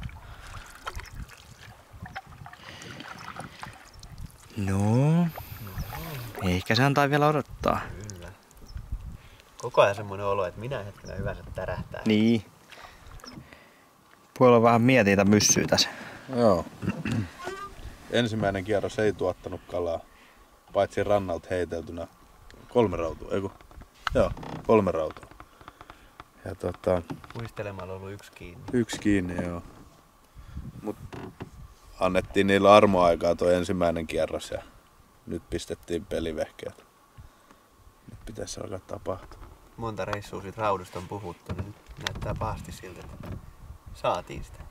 S3: No, ehkä se antaa vielä odottaa.
S2: Kyllä. Koko ajan semmoinen olo, että minä hetkenä hyvänsä tärähtää.
S3: Niin. Puolella vähän mietiitä myssyä tässä.
S1: Joo. Ensimmäinen kierros ei tuottanut kalaa, paitsi rannalta heiteltynä 3 rautua, eiku? Joo, 3 rautua. Ja
S2: Muistelemalla on ollut 1 kiinni.
S1: 1 kiinni, joo. Mut annettiin niillä armoaikaa tuo ensimmäinen kierros ja nyt pistettiin pelivehkeet. Nyt pitäisi alkaa tapahtua.
S2: Monta reissua siitä raudusta on puhuttu, niin nyt näyttää pahasti siltä, että saatiin sitä.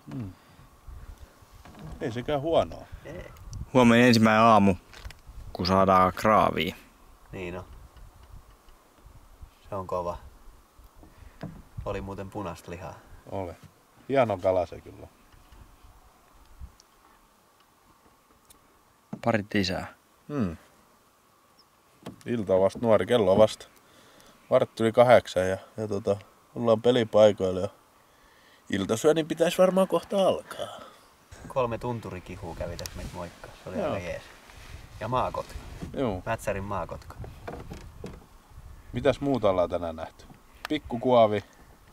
S1: Ei sekään huonoa.
S2: Ei.
S3: Huomenna ensimmäinen aamu, kun saadaan kraavia.
S2: Niin on. Se on kova. Oli muuten punaista lihaa.
S1: Ole. Hieno kala se kyllä.
S3: Parit lisää.
S1: Ilta on vasta nuori, kello on vasta 7:15 ja ollaan pelipaikoilla ja iltasyönnin pitäisi varmaan kohta alkaa.
S2: 3 tunturikihua kävi tässä meitä moikkaa. Se oli aika jees. Ja maakotka.
S1: Joo.
S2: Mätsärin maakotka.
S1: Mitäs muuta ollaan tänään nähty? Pikkukuovi.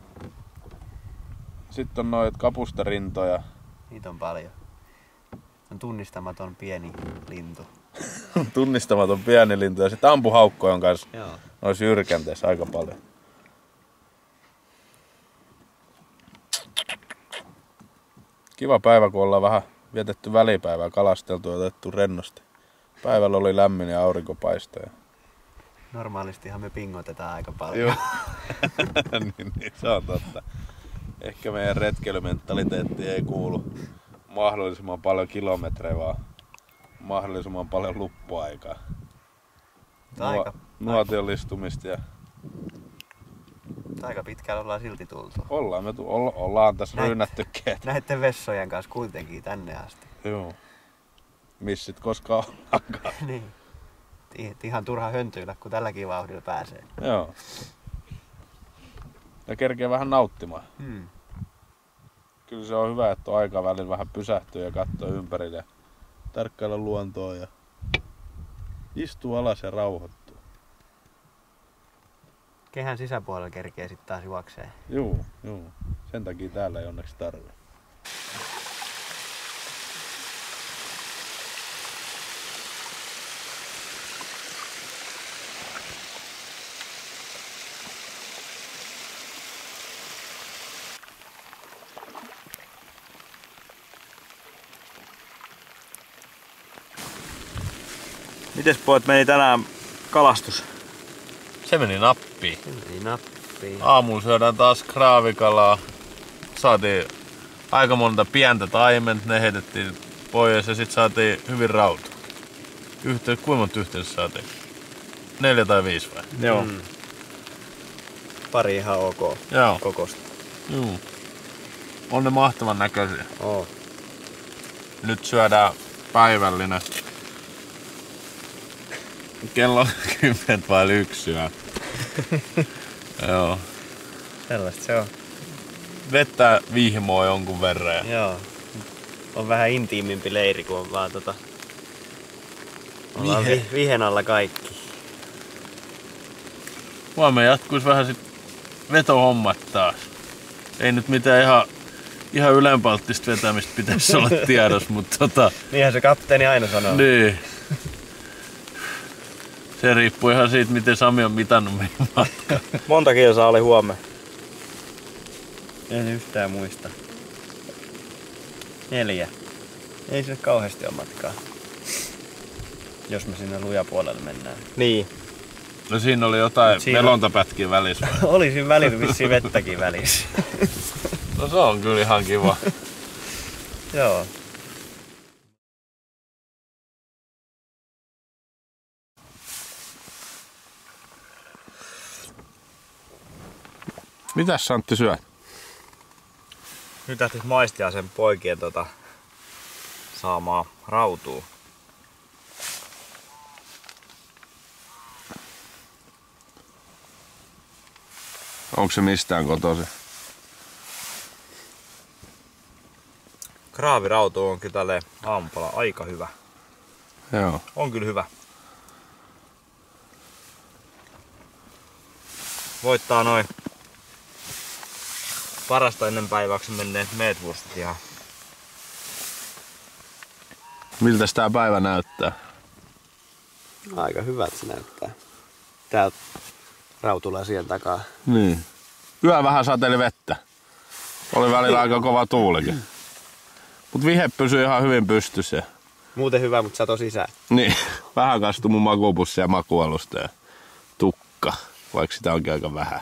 S1: Sitten on noit kapustarintoja.
S2: Niitä on paljon. On tunnistamaton pieni lintu.
S1: Tunnistamaton pieni lintu ja sitten ampuhaukkoja on kanssa
S2: Joo.
S1: noissa jyrkänteissä aika paljon. Kiva päivä, kun ollaan vähän vietetty välipäivää, kalasteltu ja otettu rennosti. Päivällä oli lämmin ja aurinko paistoi.
S2: Normaalistihan me pingotetaan aika paljon.
S1: Joo. niin, se on totta. Ehkä meidän retkeilymentaliteetti ei kuulu mahdollisimman paljon kilometrejä, vaan mahdollisimman paljon luppuaikaa. Nuotiollistumista ja...
S2: Aika pitkällä ollaan silti tultu.
S1: Ollaan tässä rynnättykin.
S2: Näitten vessojen kanssa kuitenkin tänne asti.
S1: Joo. Missit koskaan ollaankaan.
S2: Niin. Ihan turha höntyillä, kun tälläkin vauhdilla pääsee.
S1: Joo. Ja kerkee vähän nauttimaan. Kyllä se on hyvä, että on aika välillä vähän pysähtyä ja katsoa ympärille ja tarkkailla luontoa ja istuu alas ja rauhoittuu.
S2: Kehän sisäpuolella kerkee sitten taas juokseen.
S1: Juu. Sen takia täällä ei onneksi tarvitse.
S3: Mites pojat meni tänään kalastus?
S1: Se meni nappiin.
S2: Nappiin.
S1: Aamulla syödään taas kraavikalaa. Saatiin aika monta pientä taimenta, ne heitettiin pois ja sit saatiin hyvin rautua. Kuinka monta yhteensä saatiin? 4 tai 5 vai?
S3: Joo.
S2: Pari ihan ok kokosta.
S1: Joo. On ne mahtavan näköisiä.
S2: Oo.
S1: Nyt syödään päivällinen. Kello 10 vai 1 syö. Joo.
S2: Sellaista se on.
S1: Vettä vihmoa jonkun verran.
S2: Joo. On vähän intiimimpi leiri, kun on vaan ollaan vihen alla kaikki.
S1: Huomenna jatkuis vähän sit vetohommat taas. Ei nyt mitään ihan ylenpalttista vetämistä pitäisi olla tiedossa, mutta
S2: Niinhän se kapteeni aina sanoo.
S1: Niin. Se riippuu ihan siitä, miten Sami on mitannut meidän matkaa.
S3: Monta kilsaa oli huomenna?
S2: En yhtään muista. 4. Ei sinne kauheasti ole matkaa. Jos me sinne lujapuolelle mennään.
S3: Niin.
S1: No siinä oli jotain melontapätkiä välissä.
S2: Oli siinä välillä vissiin vettäkin välissä.
S1: No se on kyllä ihan kiva.
S2: Joo.
S1: Mitäs Santti syöt?
S3: Nyt lähtis maistia sen poikien saamaa rautua.
S1: Onko se mistään kotoisin?
S3: Kraavirautu on kyllä tälleen aamupala aika hyvä.
S1: Joo.
S3: On kyllä hyvä. Voittaa noin parasta ennen päiväksi menneet meetwurstit ihan.
S1: Miltäs tää päivä näyttää?
S2: Aika hyvältä se näyttää. Täältä Rautulla siellä takaa.
S1: Niin. Yö vähän sateli vettä. Oli välillä aika kova tuulikin. Mut vihe pysyi ihan hyvin pystyssä.
S2: Muuten hyvä, mutta sato sisään.
S1: Niin. Vähän kastui mun makuupussi ja makualusta ja tukka. Vaikka sitä onkin aika vähän.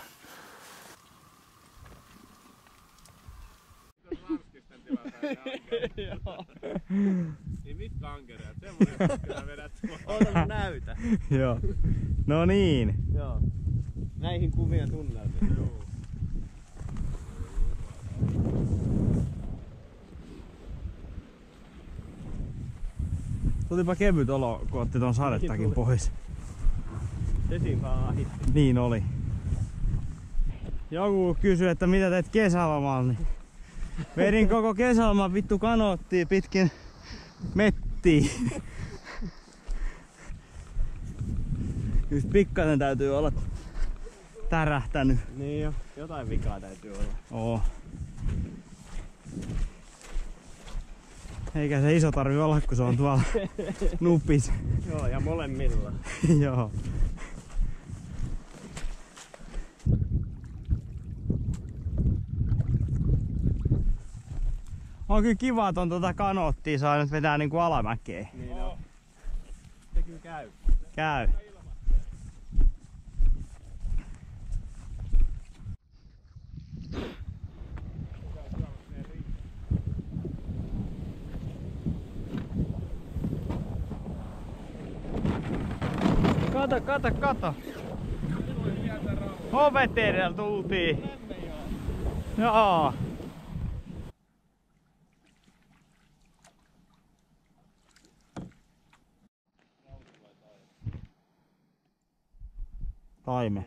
S1: Niin mitkä ankereet, semmoinen kyllä vedät.
S2: Ota näytä.
S3: Joo. No niin.
S2: Joo. Näihin kuvia tunnelmiin. Joo.
S3: Tulipa kevyt olo, kun otti ton sadettakin pois.
S2: Se siinä vaan ahitti.
S3: Niin oli. Joku kysyi, että mitä teet kesälomalla, niin vedin koko kesäloman vittu kanoottiin pitkin mettiin. Kyllä pikkasen täytyy olla tärähtänyt.
S2: Niin jo, jotain vikaa täytyy olla.
S3: Oo. Eikä se iso tarvi olla, kun se on tuolla nupis.
S2: Joo, ja molemmilla.
S3: Joo. On kyllä kiva, että on kanoottia saa nyt vetää niinku alamäkeen.
S2: Niin on. Se kyllä käy.
S3: Käy. Kato. Hoveteerellä tultiin. Joo. taime.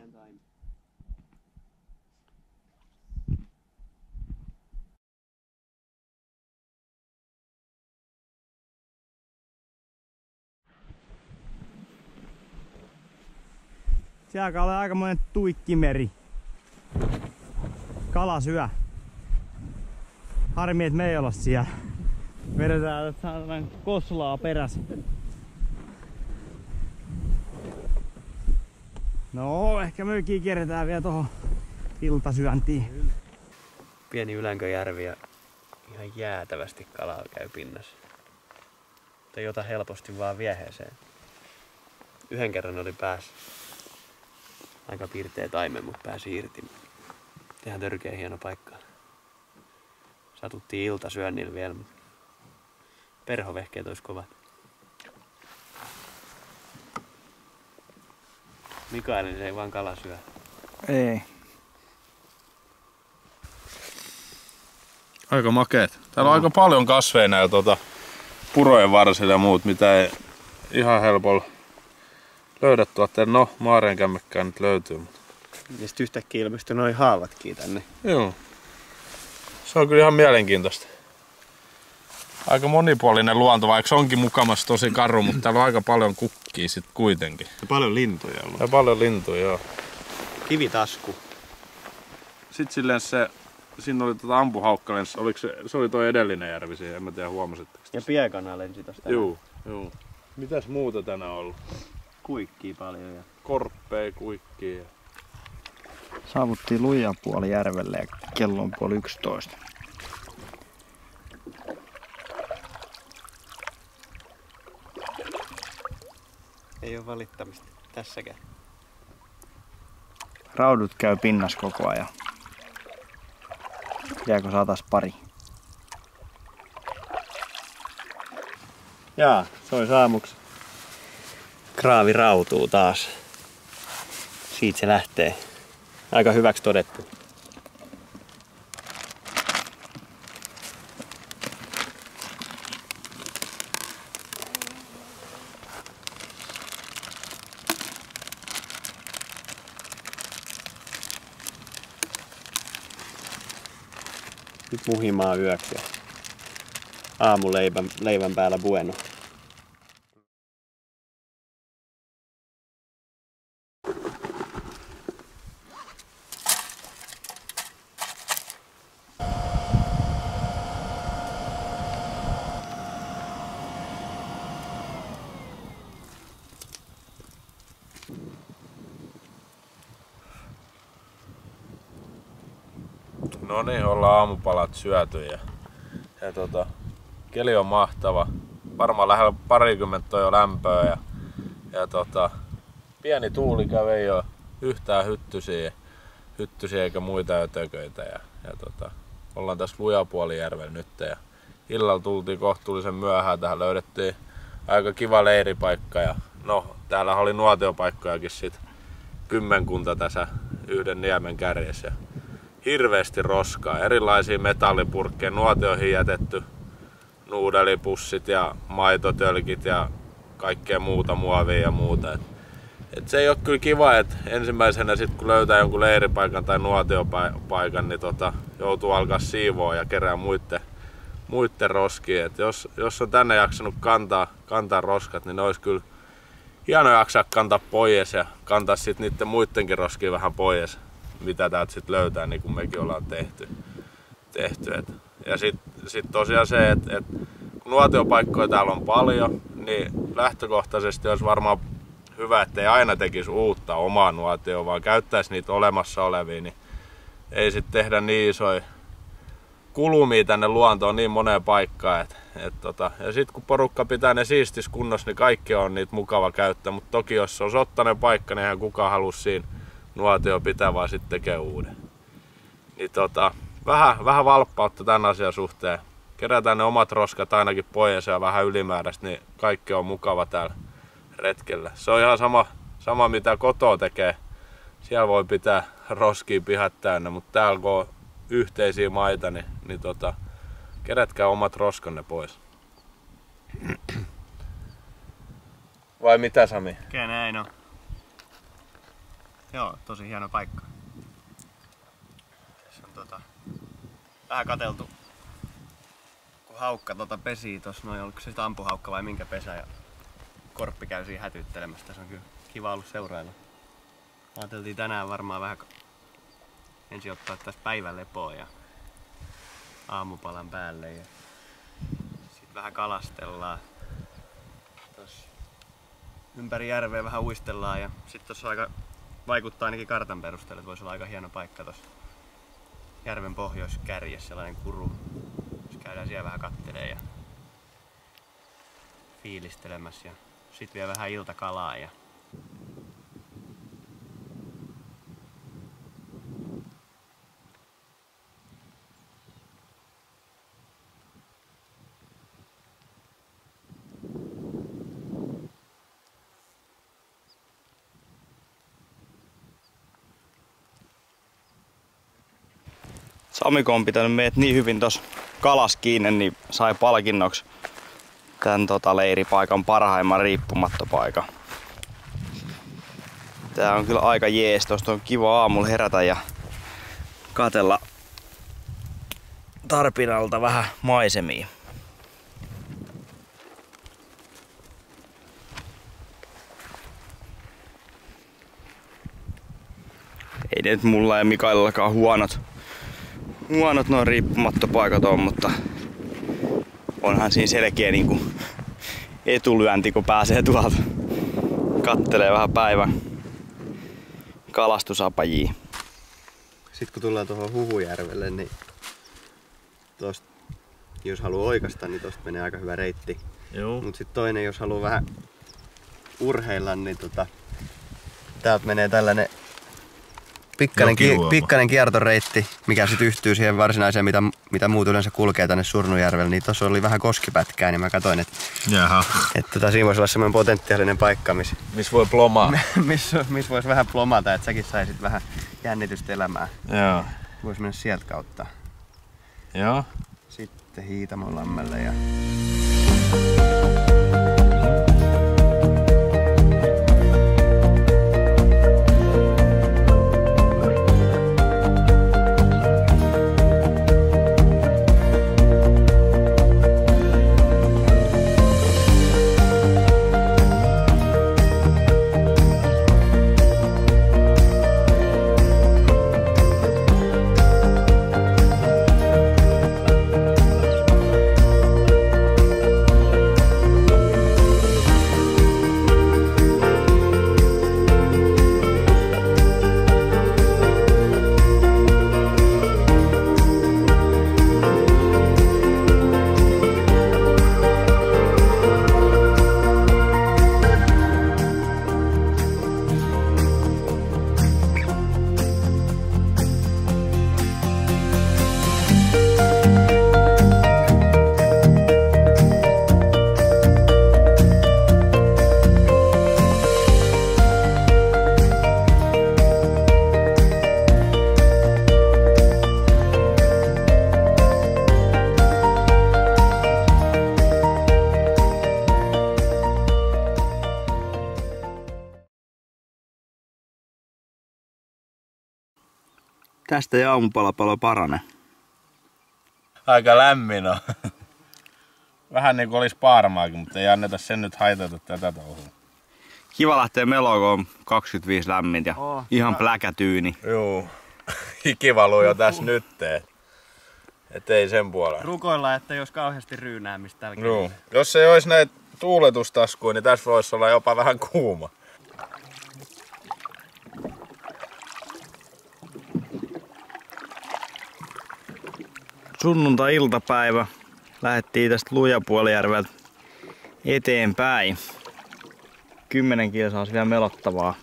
S3: Siellä alkaa olla aikamoinen tuikkimeri. Kala syö. Harmi, et me ei olla siellä. Vedetään, että saadaan koslaa perässä. No, ehkä mökiin kierretään vielä tohon iltasyöntiin.
S2: Pieni Ylänköjärvi ja ihan jäätävästi kalaa käy pinnassa. Ei ota helposti vaan vieheeseen. Yhden kerran oli päässä. Aika pirteä taime, mutta pääsi irti. Ihan törkeä hieno paikka. Satuttiin iltasyönnillä vielä, mutta perhovehkeet olisi kovat. Mikaelin se ei vaan kala syö.
S3: Ei.
S1: Aika makeet. Täällä on aika paljon kasveja näillä purojen varsilla ja muut, mitä ei ihan helpolla löydä tuotteen. No, maareenkämmekkään nyt löytyy.
S2: Ja sit yhtäkkiä ilmestyi noin haavatkin tänne.
S1: Joo. Se on kyllä ihan mielenkiintoista. Aika monipuolinen luonto, vaikka se onkin mukamassa tosi karu, mutta täällä on aika paljon kukkia sit kuitenkin.
S2: Ja paljon lintuja on.
S1: Ja paljon lintuja, joo.
S2: Kivitasku.
S1: Sitten silleen siinä oli ampuhaukkalens, oliko se oli toi edellinen järvi siihen, en mä tiedä huomasitteko.
S2: Ja piekana lensi tosta.
S1: Juu. Mitäs muuta tänään on ollut?
S2: Kuikkii paljon ja
S1: Korppei, kuikkia.
S3: Saavuttiin Lujapuoli järvelle ja kello on 10:30.
S2: ei ole valittamista tässäkään.
S3: Raudut käy pinnas koko ajan. Jääkö saatais pari?
S2: Jaa, se olisi aamuksi. Kraavi rautuu taas. Siitä se lähtee. Aika hyväksi todettu. Nyt muhimaa yöksi ja aamuleivän päällä bueno.
S1: No niin, ollaan aamupalat syöty ja keli on mahtava. Varmaan lähellä 20 on jo lämpöä ja pieni tuuli kävi, ei ole yhtään hyttysiä eikä muita ötököitä ja ollaan tässä Lujapuolijärvellä nyt ja illalla tultiin kohtuullisen myöhään, tähän löydettiin aika kiva leiripaikka ja no täällä oli nuotiopaikkojakin sit kymmenkunta tässä yhden niemen kärjessä. Hirveästi roskaa, erilaisia metallipurkkeja, nuotioihin jätetty nuudelipussit ja maitotölkit ja kaikkea muuta muovia ja muuta. Et se ei ole kyllä kiva, että ensimmäisenä sit kun löytää jonkun leiripaikan tai nuotiopaikan, niin joutuu alkaa siivoa ja kerää muitten roskia. Et jos on tänne jaksanut kantaa roskat, niin ne olisi kyllä hieno jaksaa kantaa pois ja kantaa sit niiden muittenkin roskia vähän pois, mitä täältä sit löytää, niin kuin mekin ollaan tehty. Ja sit tosiaan se, että kun nuotiopaikkoja täällä on paljon, niin lähtökohtaisesti olisi varmaan hyvä, ettei aina tekisi uutta omaa nuotioa, vaan käyttäisi niitä olemassa olevia, niin ei sit tehdä niin isoja kulumia tänne luontoon niin moneen paikkaan. Ja sit kun porukka pitää ne siistis kunnossa, niin kaikki on niitä mukava käyttää, mutta toki jos se on sottainen paikka, niin eihän kukaan halua siinä nuotio pitää, vaan sitten tekee uuden. Niin vähän valppautta tämän asian suhteen. Kerätään ne omat roskat ainakin pois ja vähän ylimääräistä, niin kaikki on mukava täällä retkellä. Se on ihan sama mitä kotoa tekee. Siellä voi pitää roskia pihat täynnä, mutta täällä kun on yhteisiä maita, niin kerätkää omat roskanne pois. Vai mitä, Sami?
S2: Kyllä näin on. Joo, tosi hieno paikka. Se on vähän katseltu, kun haukka pesii tossa noin, oliko se ampuhaukka vai minkä pesä, ja korppi käy siinä hätyttelemässä. Tässä on kyllä kiva ollut seurailla. Ajateltiin tänään varmaan vähän ensin ottaa tästä päivän lepoa ja aamupalan päälle ja sitten vähän kalastellaan. Tuossa ympäri järveä vähän uistellaan ja sitten tuossa vaikuttaa ainakin kartan perusteella, että voisi olla aika hieno paikka tuossa järven pohjoiskärjessä, sellainen kuru. Jos käydään siellä vähän kattelee ja fiilistelemässä ja sitten vielä vähän iltakalaa.
S3: Samiko on pitänyt meidät niin hyvin tossa kalas kiinni, niin sai palkinnoksi tän leiripaikan parhaimman riippumattopaikan. Tää on kyllä aika jees, tosta on kiva aamulla herätä ja katsella tarpinalta vähän maisemia. Ei nyt mulla ja Mikaillakaan huonot noin riippumattopaikat on, mutta onhan siinä selkeä niinku etulyönti, kun pääsee tuolta kattelee vähän päivän kalastusapajia.
S2: Sitten kun tullaan tuohon Huhujärvelle, niin tosta, jos haluaa oikasta, niin tosta menee aika hyvä reitti. Mut sitten toinen, jos haluaa vähän urheilla, niin täältä menee tällainen pikkainen kiertoreitti, mikä sitten yhtyy siihen varsinaiseen, mitä muut yleensä kulkee tänne Surnujärvelle. Niin tuossa oli vähän koskipätkää, niin mä katsoin, että siinä voisi olla semmoinen potentiaalinen paikka, missä
S1: voi plomaa.
S2: missä voisi vähän plomata, että säkin saisit vähän jännitystä elämään.
S1: Joo.
S2: Voisi mennä sieltä kautta.
S1: Joo.
S2: Sitten Hiitamonlammelle ja...
S3: Tästä ei aamupala paljon parane.
S1: Aika lämmin on. Vähän niinku olis paarmaakin, mutta ei anneta sen nyt haitata tätä touhua.
S3: Kiva lähteä meloon, kun on 25 lämmintä ja ihan pläkätyyni.
S1: Juu. Hiki valuu jo tässä nyt. Et ei sen puolella.
S2: Rukoillaan, että jos kauheasti ryynäämistä täällä kyllä.
S1: Jos ei ois näitä tuuletustaskuja, niin tässä voisi olla jopa vähän kuuma.
S3: Sunnuntai-iltapäivä. Lähdettiin tästä Lujapuolijärveltä eteenpäin. 10 kilsaa olisi vielä melottavaa.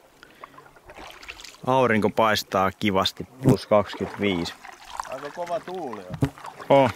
S3: Aurinko paistaa kivasti, plus 25.
S1: Aika kova tuuli on.
S3: Oh.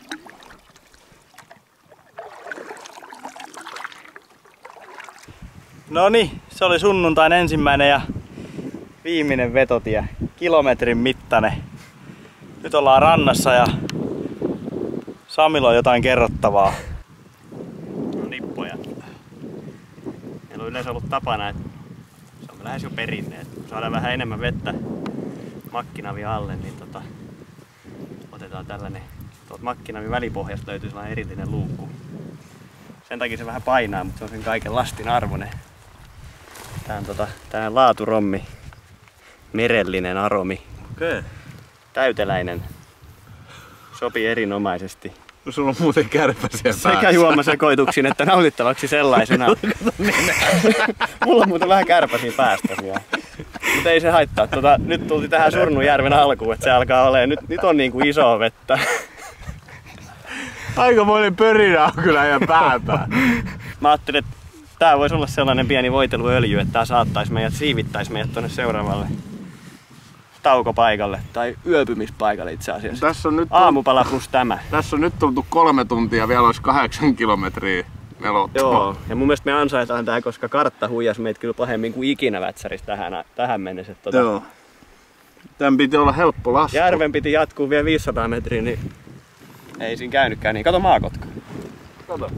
S3: Noniin, se oli sunnuntain ensimmäinen ja viimeinen vetotie. Kilometrin mittainen. Nyt ollaan rannassa ja Samilla on jotain kerrottavaa.
S2: No, nippoja. Meillä on yleensä ollut tapana, että se on on lähes jo perinne. Kun saadaan vähän enemmän vettä makkinavi alle, niin otetaan tällainen, tuolta makkinavin välipohjasta löytyy sellainen erillinen luukku. Sen takia se vähän painaa, mutta se on sen kaiken lastin arvoinen. Tää on tämmönen laaturommi, merellinen aromi.
S1: Okei.
S2: Täyteläinen. Sopii erinomaisesti.
S1: No sulla on muuten kärpäsiä päässä.
S2: Sekä juomasekoituksiin että nautittavaksi sellaisena. Mulla on muuten vähän kärpäsiä päästä siellä. Mutta ei se haittaa. Nyt tultiin tähän Surnujärven alkuun, että se alkaa olemaan. Nyt on niinku isoa vettä.
S1: Aikamoinen pörinä on kyllä ja pääpää.
S2: Mä ajattelin, että tää voisi olla sellainen pieni voiteluöljy, että tää saattaisi meidät, siivittäisi meidät tonne seuraavalle taukopaikalle tai yöpymispaikalle itse asiassa.
S1: Tässä on nyt
S2: Aamupala plus tämä.
S1: Tässä on nyt tultu 3 tuntia, vielä olisi 8 kilometriä melottua.
S2: Joo, ja mun mielestä me ansaitaan tää, koska kartta huijasi meitä kyllä pahemmin kuin ikinä Vätsärissä tähän mennessä.
S1: Joo. Tän piti olla helppo lasku.
S2: Järven piti jatkuu vielä 500 metriä, niin ei siinä käynytkään niin. Kato maakotka.
S1: Kato.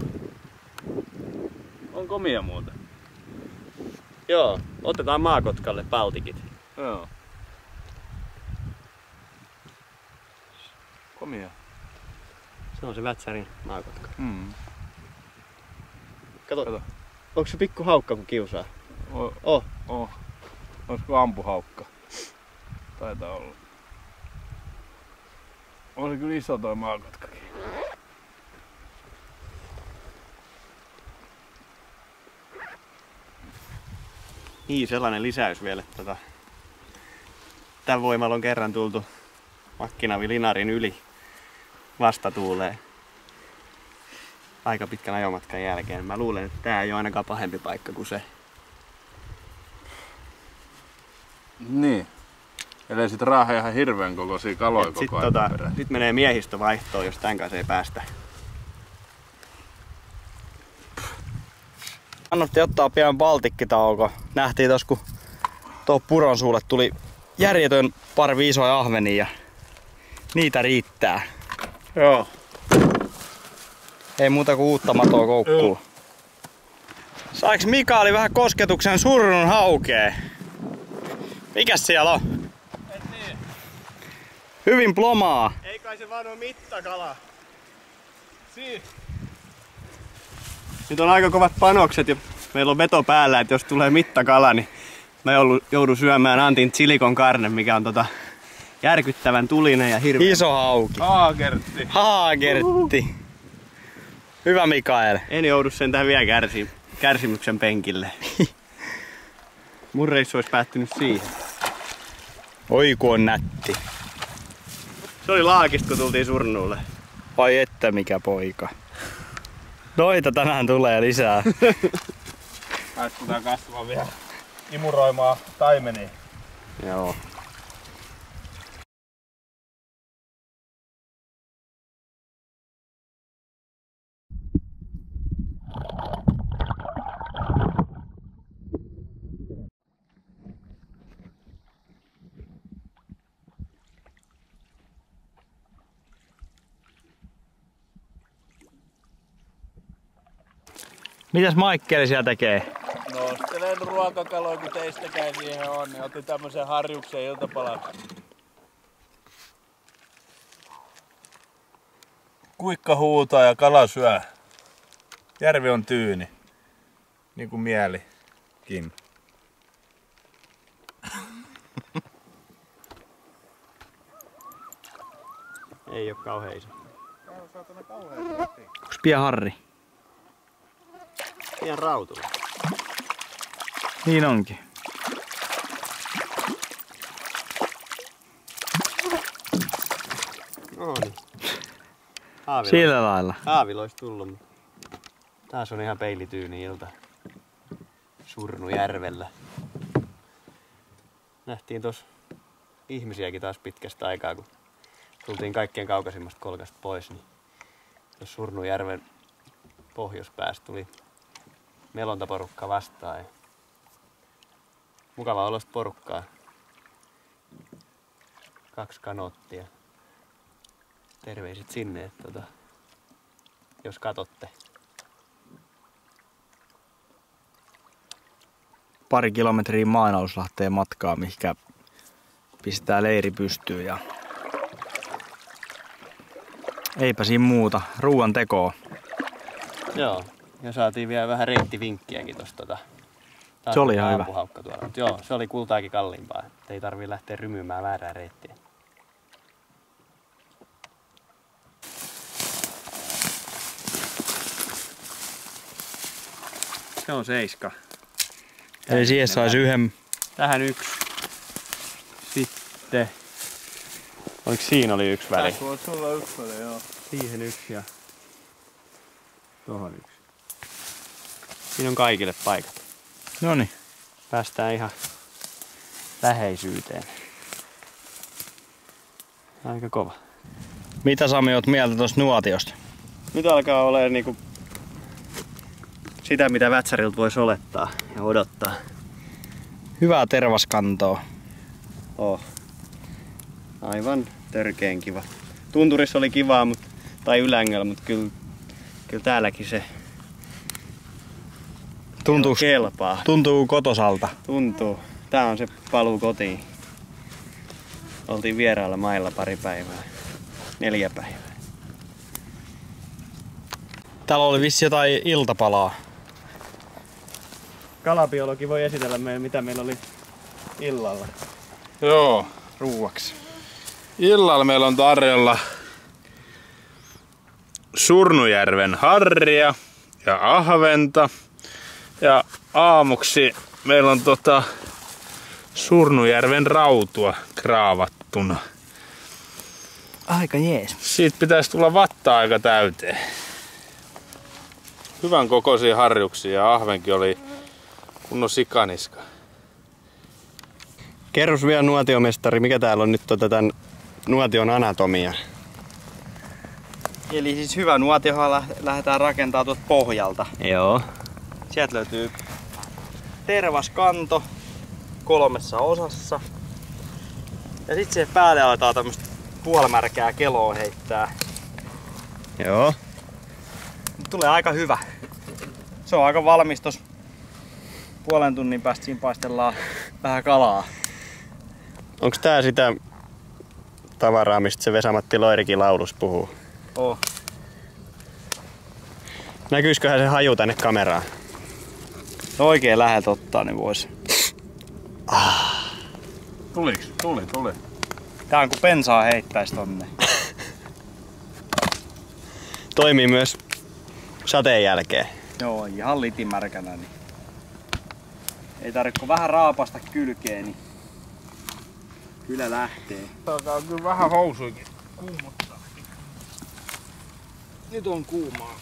S1: On komia muuten.
S2: Joo, otetaan maakotkalle Baltikit.
S1: Joo. Komia.
S2: Se on se Vätsärin maakotka.
S1: Mm.
S2: Kato. Onko se pikku haukka kun kiusaa?
S1: Olisiko ampuhaukka? Taitaa olla. On se kyllä iso toi maakotkakin.
S2: Niin, sellainen lisäys vielä. Tän voimalla on kerran tultu Makkinavi Linarin yli vastatuuleen aika pitkän ajomatkan jälkeen. Mä luulen, että tää ei ole ainakaan pahempi paikka kuin se.
S1: Niin. Eli sit raahe ihan hirveän kokoisia kaloja koko ajan perään.
S2: Sit menee miehistövaihtoon, jos tän kanssa ei päästä.
S3: Kannatti ottaa pian baltikkitauko. Nähtiin tos kun tuo puron suulle tuli järjetön parvi isoja ahvenia ja niitä riittää.
S1: Joo.
S3: Ei muuta kuin uutta matoa koukkuun. Saiks Mikaeli vähän kosketuksen Surnun haukeen? Mikäs siellä on?
S2: Et niin.
S3: Hyvin plomaa.
S2: Ei kai se vaan oo mittakala. Nyt on aika kovat panokset ja meillä on veto päällä, että jos tulee mittakala, niin mä joudun syömään Antin chilikon carne, mikä on järkyttävän tulinen ja hirveä.
S3: Iso hauki.
S1: Haagertti.
S3: Haagertti. Hyvä Mikael.
S2: En joudu sentään vielä kärsimyksen penkille. Mun reissu olisi päättynyt siihen.
S3: Oi ku on nätti.
S2: Se oli laakista kun tultiin Surnuulle.
S3: Vai että mikä poika. Noita tänään tulee lisää.
S1: Päästetään kasvamaan vielä imuroimaan taimenia.
S2: Joo.
S3: Mitäs Maikkeli siellä tekee?
S1: Nostelen ruokakaloja, kun teistäkään siihen on, niin otin tämmösen harjuksen iltapalaksi. Kuikka huutaa ja kala syö. Järvi on tyyni. Niin kuin mielikin.
S2: Ei oo kauhean iso.
S3: Onks pian Harri?
S2: Pian rautula.
S3: Niin onkin.
S2: No niin.
S3: Sillä lailla.
S2: Haavilla olisi tullut. Taas on ihan peilityyni ilta Surnujärvellä. Nähtiin tos ihmisiäkin taas pitkästä aikaa, kun tultiin kaikkien kaukaisimmasta kolkasta pois. Niin tuossa Surnujärven pohjoispäästä tuli melontaporukka vastaan. Ja mukava olosta porukkaa. 2 kanoottia. Terveiset sinne, että jos katotte.
S3: pari kilometriä Maanauslahteen matkaa, mihinkä pistää leiri pystyyn ja eipä siinä muuta. Ruuan tekoa.
S2: Joo. Ja saatiin vielä vähän reittivinkkiäkin tosta.
S3: Se oli ihan hyvä.
S2: Mut joo, se oli kultaakin kalliimpaa. Ei tarvii lähteä rymyymään väärää reittiä. Se on 7.
S3: Eli siihen saisi yhden.
S2: Tähän 1. Sitten. Oliko siinä oli 1 väli?
S1: Tässä voisi olla 1 väli, joo.
S2: Siihen 1 ja tuohon 1. Siinä on kaikille paikat.
S3: Noniin.
S2: Päästään ihan läheisyyteen. Aika kova.
S3: Mitä Sami oot mieltä tuosta nuotiosta?
S2: Nyt alkaa olemaan niinku sitä, mitä Vätsäriltä voisi olettaa ja odottaa.
S3: Hyvää tervaskantoa.
S2: Oh. Aivan törkeen kiva. Tunturissa oli kivaa, tai Ylängellä, mutta kyllä täälläkin se kelpaa.
S3: Tuntuu kotosalta.
S2: Tuntuu. Tää on se paluu kotiin. Oltiin vierailla mailla pari päivää. 4 päivää.
S3: Täällä oli vissi jotain iltapalaa.
S2: Kalabiologi voi esitellä meille, mitä meillä oli illalla.
S1: Joo, ruuaksi. Illalla meillä on tarjolla Surnujärven harria ja ahventa. Ja aamuksi meillä on Surnujärven rautua kraavattuna.
S3: Aika jees.
S1: Siitä pitäisi tulla vattaa aika täyteen. Hyvän kokoisia harjuksia ja ahvenkin oli kunnon sikaniska.
S2: Kerros vielä nuotiomestari, mikä täällä on nyt tän nuotion anatomia?
S3: Eli siis hyvä nuotiohan lähdetään rakentamaan tuolta pohjalta.
S2: Joo.
S3: Sieltä löytyy tervaskanto 3 osassa. Ja sitten siihen päälle aletaan tämmöstä puolimärkää keloa heittää.
S2: Joo.
S3: Tulee aika hyvä. Se on aika valmis tossa puolen tunnin päästä, siinä paistellaan vähän kalaa.
S2: Onks tää sitä tavaraa, mistä se Vesa-Matti Loirikin laulus puhuu?
S3: Oh.
S2: Näkyisiköhän se haju tänne kameraan?
S3: No oikein läheltä ottaa, niin vois.
S1: Tuliks? Tuli.
S3: Tää on kun bensaa heittäis tonne.
S2: Toimii myös sateen jälkeen.
S3: Joo, ihan litimärkänä. Niin. Ei tarvitse kun vähän raapasta kylkeen, niin kyllä lähtee.
S1: Alkaa kyllä vähän housuikin kuumottaa.
S3: Nyt on kuumaa.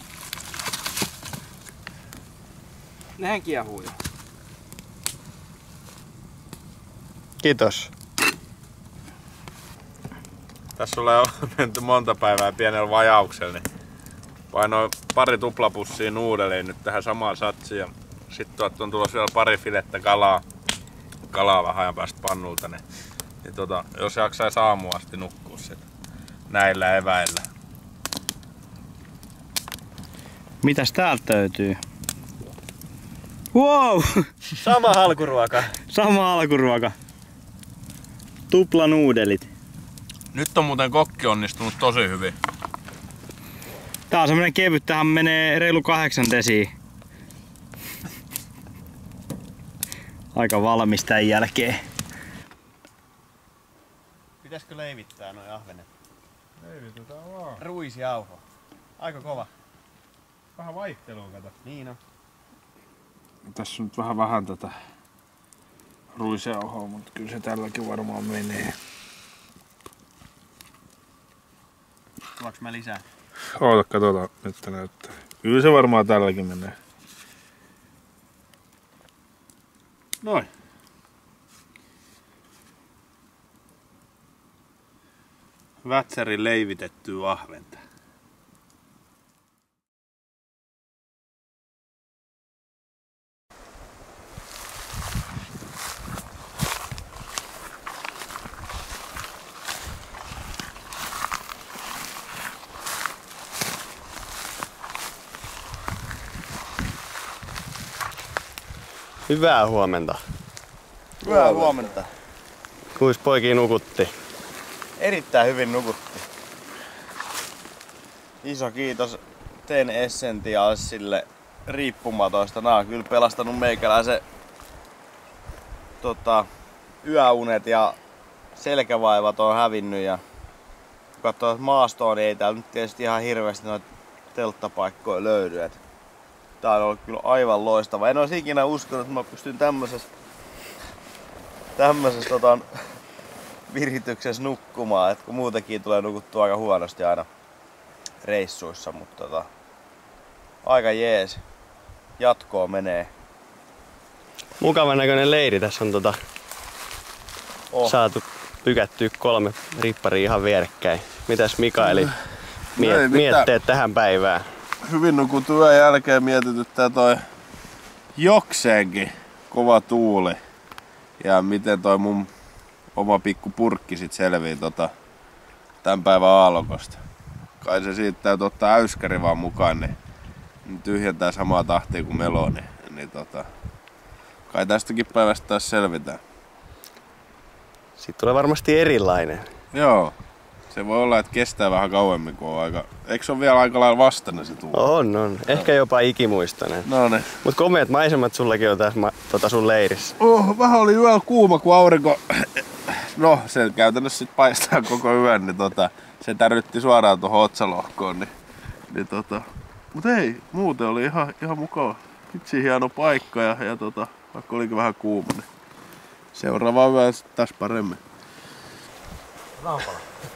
S3: Nehän kiehuu jo.
S1: Kiitos. Tässä ollaan menty monta päivää pienellä vajauksella, niin painoin pari tuplapussia nuudeliin nyt tähän samaan satsiin. Ja sitten tuolta on tulossa vielä pari filettä kalaa vähän ajan päästä pannulta. Niin jos jaksaisi aamuun asti nukkua sitä näillä eväillä.
S3: Mitäs täältä löytyy? Wow!
S2: Sama alkuruoka.
S3: Sama alkuruoka. Tuplanuudelit.
S1: Nyt on muuten kokki onnistunut tosi hyvin.
S3: Tää on semmonen kevyt, tähän menee reilu 8 desiä. Aika valmis tän jälkeen.
S2: Pitäisikö leivittää noi ahvenet?
S1: Leivitetään vaan.
S2: Ruisjauho. Aika kova.
S1: Vähän vaihtelua kato.
S2: Niin on.
S1: Tässä on nyt vähän tätä ruisjauhoa, mutta kyllä se tälläkin varmaan menee.
S2: Tullaanko mä lisää?
S1: Oota, katsotaan, että näyttää. Kyllä se varmaan tälläkin menee. Noin. Vätsärin leivitettyä ahventa.
S2: Hyvää huomenta.
S3: Hyvää huomenta.
S2: Kuis poikia nukutti?
S3: Erittäin hyvin nukutti. Iso kiitos Ten Essentialsille riippumatoista. Nää on kyllä pelastanut meikäläisen yöunet ja selkävaivat on hävinnyt. Ja kun katsoo maastoon, niin ei täällä nyt tietysti ihan hirveästi noita telttapaikkoja löydy. Tää on ollut kyllä aivan loistava. En olisi ikinä uskonut, että mä pystyn tämmöisessä virityksessä nukkumaan, että kun muutenkin tulee nukuttua aika huonosti aina reissuissa, mutta aika jees. Jatkoa menee.
S2: Mukavan näköinen leiri. Tässä on saatu pykättyä 3 ripparia ihan vierekkäin. Mitäs Mikaeli mietteet tähän päivään?
S1: Hyvin nukutun yön jälkeen mietityttää toi jokseenkin kova tuuli. Ja miten toi mun oma pikku purkki sit selvii tän päivän aallokosta. Kai se siitä täytyy ottaa äyskäri vaan mukaan, niin tyhjentää samaa tahtia kuin meloni. Niin kai tästäkin päivästä taas selvitään.
S2: Siitä tulee varmasti erilainen.
S1: Joo. Se voi olla, että kestää vähän kauemmin kuin on aika... Eikö se ole vielä aika lailla vastainen se tuuli?
S2: On. Ehkä jopa ikimuistainen.
S1: No niin.
S2: Mut komeat maisemat sullakin on tässä sun leirissä.
S1: Vähän oli yöllä kuuma, kun aurinko... No, se käytännössä sit paistaa koko yön, niin se tärytti suoraan tuohon otsalohkoon. Mut ei, muuten oli ihan mukava. Vitsi hieno paikka ja vaikka olikin vähän kuuma, niin seuraava yö sitten taas paremmin.
S3: Raapala.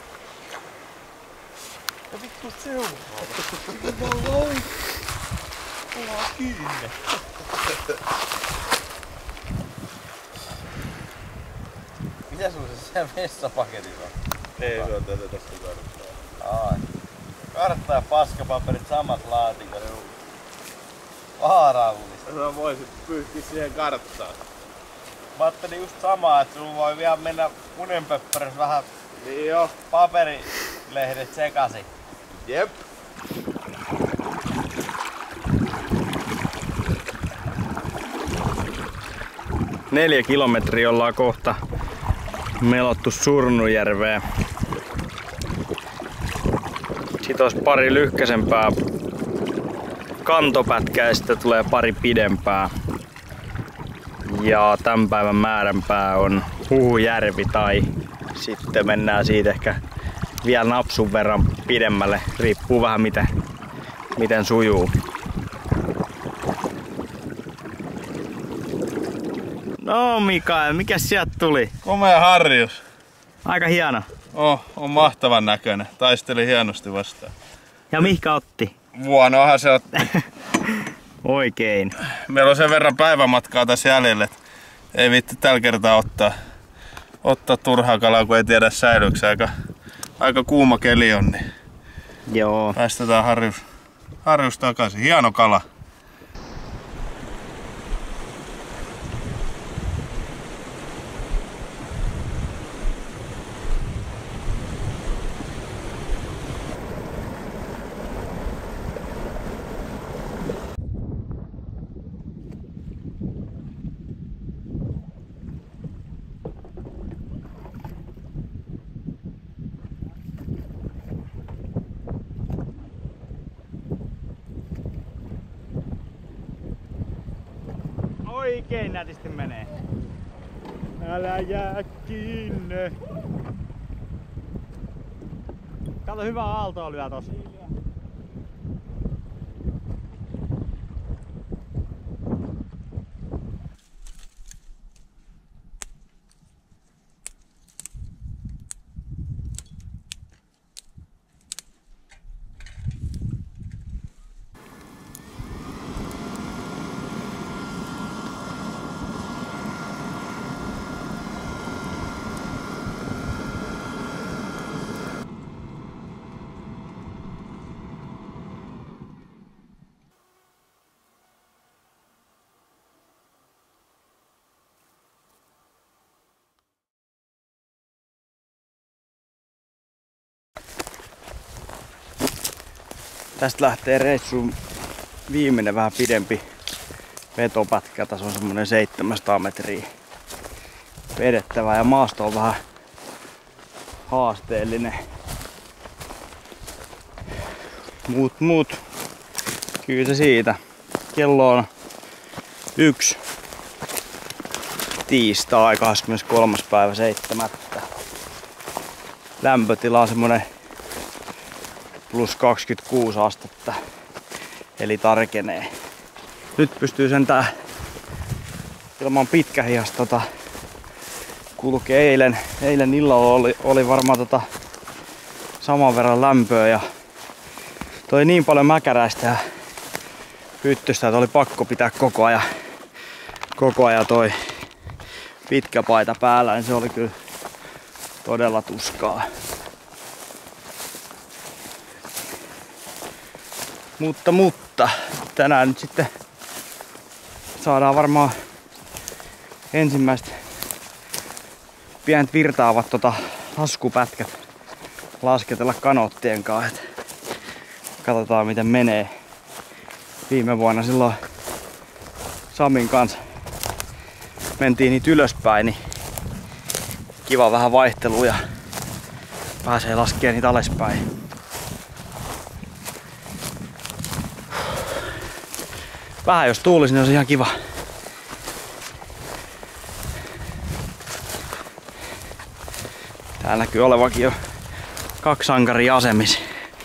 S3: Ja vittu seuraa. Kovaa kiinni. Mitä sun se vessapaketissa on?
S1: Ei, se on tätä tästä karttaa.
S3: Ai. Kartta ja paskapaperit samat laatikot. Vaarallista.
S1: Sä voisit pyyhkiä siihen karttaan.
S3: Mä ajattelin just samaa, että sulla voi vielä mennä unenpöppärössä vähän
S1: Niin jo.
S3: paperilehdet sekaisin.
S1: Jep.
S3: Neljä kilometriä ollaan kohta melottu Surnujärveen. Sitten olisi pari lyhkäisempää kantopätkää ja sitten tulee pari pidempää. Ja tämän päivän määränpää on Huhujärvi tai sitten mennään siitä ehkä vielä napsun verran pidemmälle. Riippuu vähän miten sujuu. No Mikael, mikä sieltä tuli?
S1: Komea harjus.
S3: Aika hieno.
S1: On mahtavan näköinen. Taisteli hienosti vastaan.
S3: Ja Mihka otti?
S1: Vuonohan se otti.
S3: Oikein.
S1: Meillä on sen verran päivämatkaa tässä jäljellä, että ei viitti tällä kertaa ottaa turhaa kalaa, kun ei tiedä säilyykö. Aika kuuma keli on, niin
S3: joo.
S1: Päästetään harjus takaisin. Hieno kala.
S3: Oikein nätisti menee. Älä jää kiinni. Kato, hyvä aalto oli vielä tossa. Tästä lähtee reissuun viimeinen vähän pidempi vetopätkä. Tässä on semmonen 700 metriä vedettävä ja maasto on vähän haasteellinen. Mut. Kyllä se siitä. Kello on 1. Tiistai 23.7. Lämpötila on semmonen plus 26 astetta. Eli tarkenee. Nyt pystyy sentään ilman pitkähiasta kulkee. Eilen illalla oli varmaan saman verran lämpöä ja toi niin paljon mäkäräistä ja hyttystä, että oli pakko pitää koko ajan toi pitkä paita päällä, niin se oli kyllä todella tuskaa. Mutta tänään nyt sitten saadaan varmaan ensimmäiset pienet virtaavat laskupätkät lasketella kanoottien kanssa. Katsotaan miten menee. Viime vuonna silloin Samin kanssa mentiin niitä ylöspäin, niin kiva vähän vaihtelua ja pääsee laskemaan niitä alaspäin. Vähän jos tuulisi, niin olisi ihan kiva. Täällä näkyy olevakin jo 2 sankaria asemissa.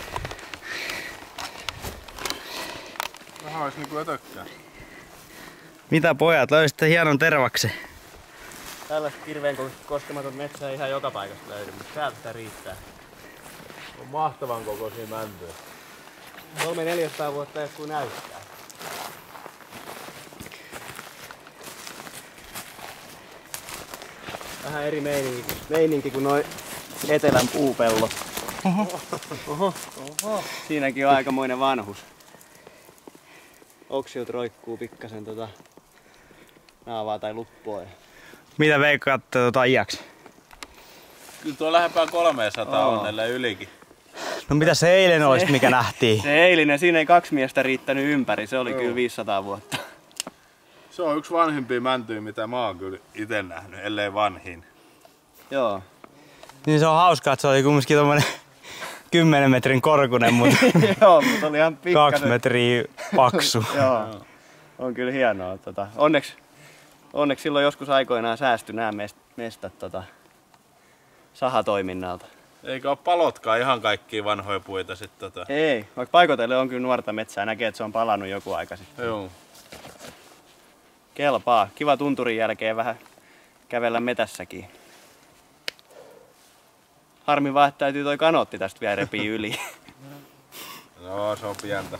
S1: Vähän olisi niinku ötökkää.
S3: Mitä pojat, löysitte hienon tervaksen?
S2: Tällaista kirveen koskematon metsä ei ihan joka paikasta löydy, mutta täältä sitä riittää.
S1: On mahtavan kokoisia mäntyjä.
S2: 300-400 vuotta joku näyttää. Vähän eri meininki kuin noi etelän puupellot. Oho. Siinäkin on aikamoinen vanhus. Oksiot roikkuu pikkasen naavaa tai luppua.
S3: Mitä veikkaatte iäksi?
S1: Kyllä tuo lähempää 300 on, ellei ylikin.
S3: No mitä se eilen olisi, mikä nähtiin?
S2: Se eilinen, siinä ei 2 miestä riittänyt ympäri, se oli kyllä 500 vuotta.
S1: Se on yksi vanhimpia mäntyjä, mitä mä oon kyllä ite nähnyt, ellei vanhin.
S2: Joo.
S3: Niin se on hauskaa, että se oli kumminkin tommonen 10 metrin korkunen, mutta
S2: joo, mutta oli ihan pikkasen
S3: 2 metriä paksu.
S2: Joo. On kyllä hienoa. Onneksi silloin joskus aikoinaan säästyi nämä mestat sahatoiminnalta.
S1: Eikä ole palotkaan ihan kaikkia vanhoja puita sitten
S2: Ei, vaikka paikoitelle on kyllä nuorta metsää, näkee, että se on palannut joku aika sitten.
S1: Joo.
S2: Kelpaa. Kiva tunturin jälkeen vähän kävellä metässäkin. Harmi vaan, että täytyy toi kanootti tästä vielä repii yli.
S1: No, se on pientä.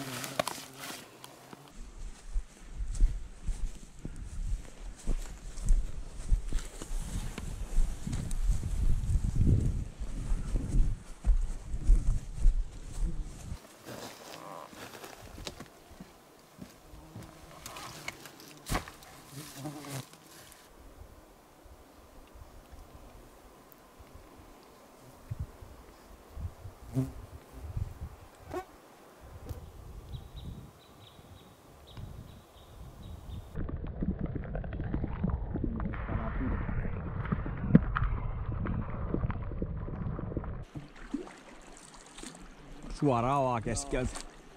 S3: Suoraan avaa keskeltä.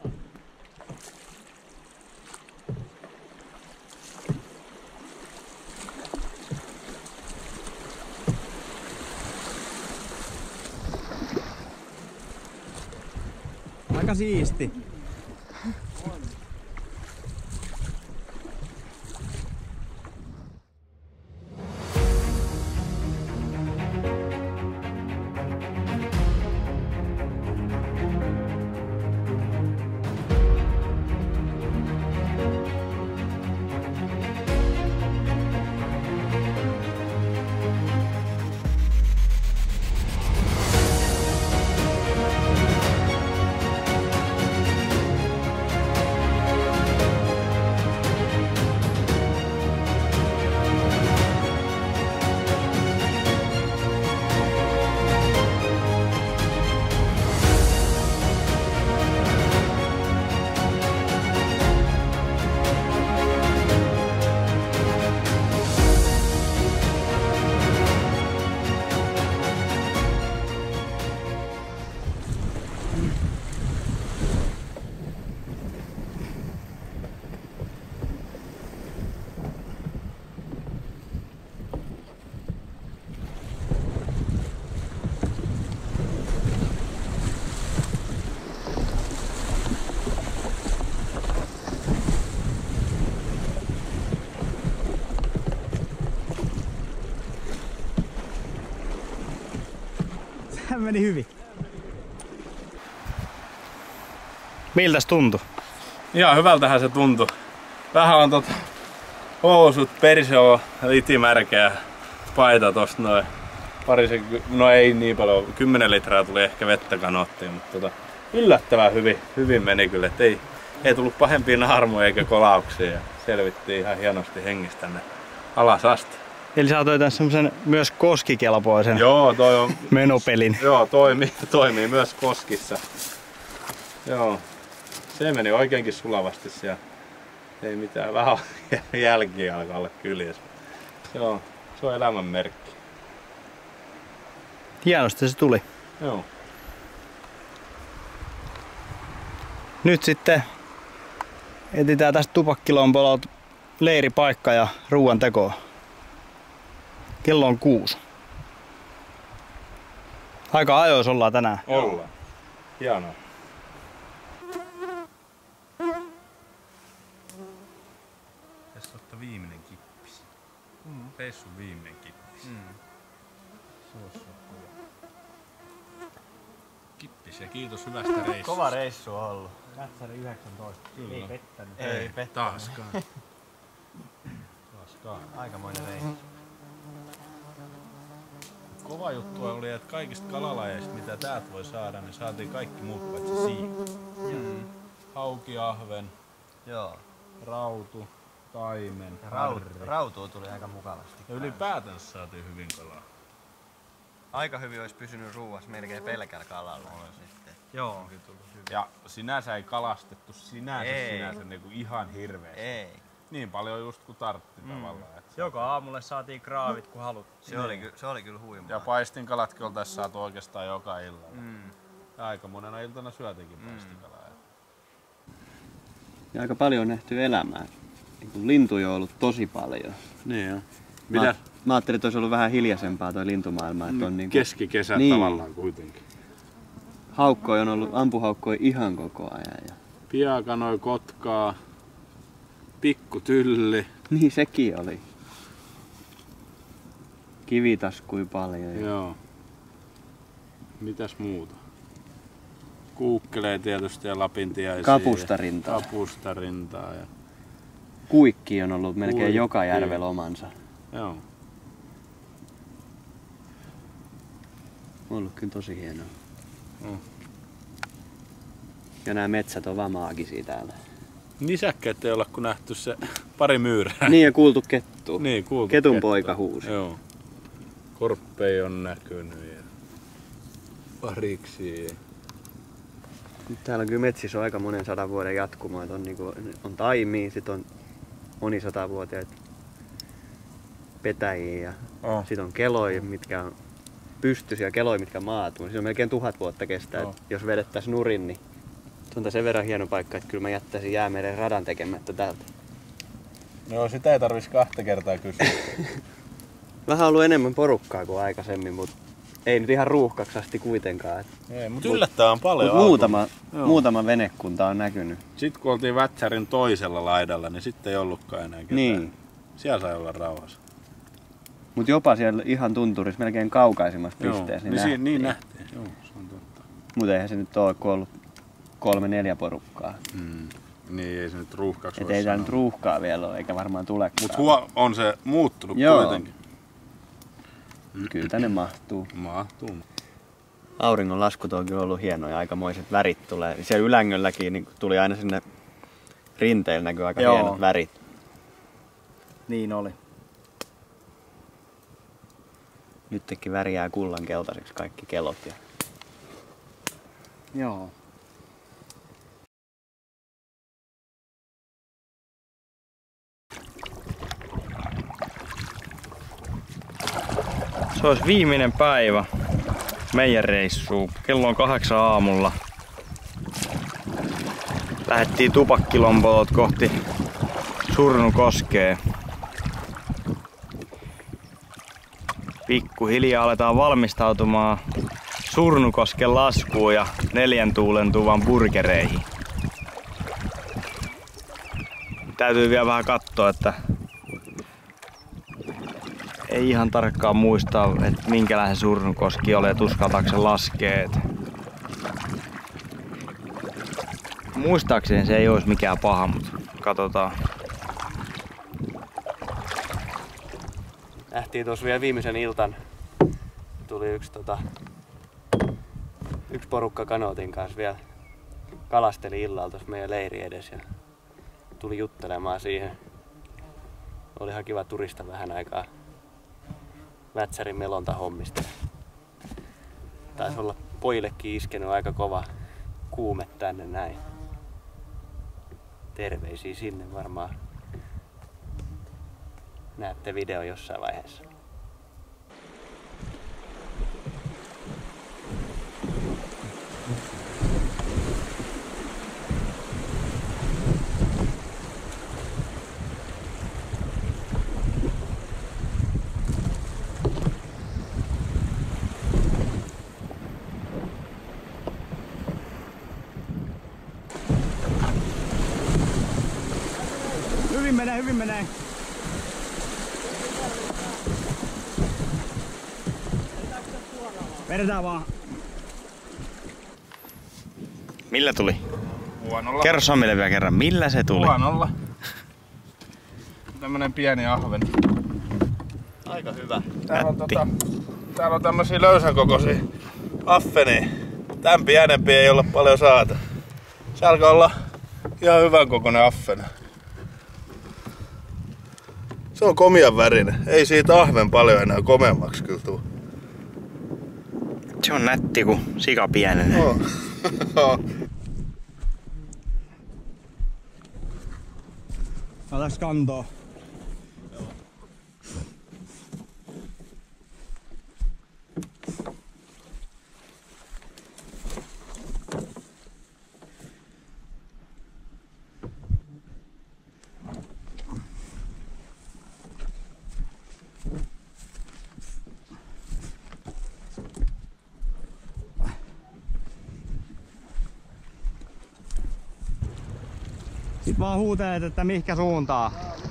S3: Aika siisti. Meni hyvin. Miltäs tuntui?
S1: Ihan hyvältähän se tuntui. Vähän on housut, perse on litimärkeä, paita tosta noin. No ei niin paljon, 10 litraa tuli ehkä vettä kanoottiin, mutta yllättävän hyvin meni kyllä. Et ei tullut pahempia naarmuja eikä kolauksia ja selvittiin ihan hienosti hengistä tänne alas asti.
S3: Eli sä toit semmosen myös koskikelpoisen
S1: toi on
S3: menopelin.
S1: Joo, toimii myös koskissa. Joo. Se meni oikeinkin sulavasti siellä. Ei mitään, vähän jälkiä alkaa olla kyljessä. Se on elämän merkki.
S3: Hienosti se tuli.
S1: Joo.
S3: Nyt sitten etsitään tästä Tupakkilompololta leiripaikka ja ruuan tekoa. Kello on 6. Aika ajoissa ollaan tänään.
S1: Ollaan. Hienoa. Tässä on viimeinen kippis. Reissun viimeinen kippis. Se on kippis ja kiitos hyvästä reissusta.
S2: Kova reissu on ollut.
S3: Kätsäri 19.
S1: Kyllä.
S3: Ei pettänyt.
S2: Ei pettänyt.
S1: Taaskaan.
S2: Aikamoinen reissu.
S1: Kova juttu oli, että kaikista kalalajeista mitä täältä voi saada, niin saatiin kaikki muut paitsi siipi. Hauki, ahven,
S2: Joo.
S1: rautu, taimen,
S2: Rautua tuli aika mukavasti.
S1: ja ylipäätänsä saatiin hyvin kalaa.
S2: Aika hyvin olisi pysynyt ruuassa melkein pelkällä kalalla.
S3: Joo.
S1: Ja sinänsä ei kalastettu
S2: Ei.
S1: sinänsä niinku ihan hirveästi.
S2: Ei.
S1: Niin paljon just kun tartti tavallaan. Että
S3: Joka aamulle saatiin kraavit kun haluttiin.
S2: Se oli kyllä huimaa.
S1: ja paistinkalatkin oltais saatu oikeastaan joka illalla. Ja aika monena iltana syötiinkin paistinkalaa.
S2: Ja aika paljon on nähty elämää. Niin lintuja on ollut tosi paljon.
S1: Niin jo.
S2: Mä ajattelin, että olisi ollut vähän hiljaisempaa toi lintumaailma. Että on niin
S1: Keskikesä
S2: niin.
S1: tavallaan kuitenkin.
S2: Haukkoja on ollut, ampuhaukkoja ihan koko ajan. Ja...
S1: Piakanoi, kotkaa, pikkutylli.
S2: Niin sekin oli. Kivitaskui paljon.
S1: Joo. Mitäs muuta? Kuukkelee tietysti ja lapintiaisia.
S2: Kapustarintaa.
S1: Kapustarintaa. Ja...
S2: Kuikki on ollut melkein
S1: Kuikki.
S2: joka järvellä omansa.
S1: Joo.
S2: On ollut kyllä tosi hienoa.
S1: Mm.
S2: Ja nämä metsät on vaan maagisia täällä.
S1: Nisäkkäät ei olla kun nähty se pari myyrää.
S2: Niin ja kuultu kettu.
S1: Niin, kuultu
S2: Ketun
S1: kettua.
S2: poika huusi.
S1: Joo. Korppeja on näkynyt ja pariksi.
S2: Nyt täällä on kyllä metsissä on aika monen 100 vuoden jatkumo. On, niinku, on taimia, sit on monisatavuotiaita petäjiä ja sit on keloja, mitkä on pystyisiä keloja, mitkä maatuu. Siinä on melkein 1000 vuotta kestää. Jos vedettäisiin nurin, niin se on sen verran hieno paikka, että kyllä mä jättäisin Jäämeren radan tekemättä täältä.
S1: Joo, sitä ei tarvitsisi 2 kertaa kysyä.
S2: Vähän ollut enemmän porukkaa kuin aikaisemmin, mutta ei nyt ihan ruuhkaksi asti kuitenkaan.
S1: Ei, mutta yllättävän paljon.
S2: Muutama venekunta on näkynyt.
S1: Sitten kun oltiin Vätsärin toisella laidalla, niin sitten ei ollutkaan enää ketään.
S2: Niin.
S1: Siellä sai olla rauhassa.
S2: Mutta jopa siellä ihan tunturissa, melkein kaukaisimmassa pisteessä.
S1: Niin nähtiin. Joo, se on totta.
S2: Mutta eihän se nyt ole, kun ollut 3-4 porukkaa.
S1: Niin, ei se nyt ruuhkaksi
S2: Et ei täällä nyt ruuhkaa vielä ole, eikä varmaan tulekaan.
S1: Mutta on se muuttunut kuitenkin.
S2: Kyllä tänne mahtuu.
S1: Mahtuu.
S2: Auringon laskut on kyllä ollut hienoja, aikamoiset värit tulee. Siellä Ylängölläkin niin tuli aina sinne rinteille näkyy aika hienot värit.
S3: Niin oli.
S2: Nyt teki väriää kullan keltaiseksi kaikki kellot.
S3: Joo. Se olisi viimeinen päivä meidän reissuun. Kello on 8 aamulla. Lähdettiin Tupakkilompololta kohti Surnukoskea. Pikkuhiljaa aletaan valmistautumaan Surnukosken laskuun ja 4 tuulen tuvan burgereihin. Täytyy vielä vähän katsoa, että ei ihan tarkkaan muista, että minkälainen Surnukoski oli, että uskaltaako se laskee. Muistaakseni se ei olisi mikään paha, mutta katsotaan.
S2: Nähtiin tuossa vielä viimeisen iltan. Tuli yksi porukka kanootin kanssa vielä kalasteli illalla tuossa meidän leiri edessä ja tuli juttelemaan siihen. Oli ihan kiva turista vähän aikaa Mätsärin melonta hommista. Taisi olla pojillekin iskenyt aika kova kuume tänne näin. Terveisiä sinne varmaan. Näette video jossain vaiheessa.
S3: Hyvin menee. Vedetään vaan. Millä tuli?
S1: Huonolla.
S3: Kerro Samille vielä kerran, millä se tuli?
S1: Huonolla. Tämmönen pieni ahven.
S2: Aika hyvä.
S1: Täällä on tämmösiä löysäkokoisia affenia. Tän pienempi ei olla paljon saata. Se alkaa olla ihan hyvän kokoinen affena. Se on komian värinen. Ei siitä ahven paljon enää komeammaksi kyllä tuu.
S3: Se on nätti, kun sika pienenee.
S1: Oh.
S3: Otaks kantoa? Sit vaan huutelet, että mihinkä suuntaan.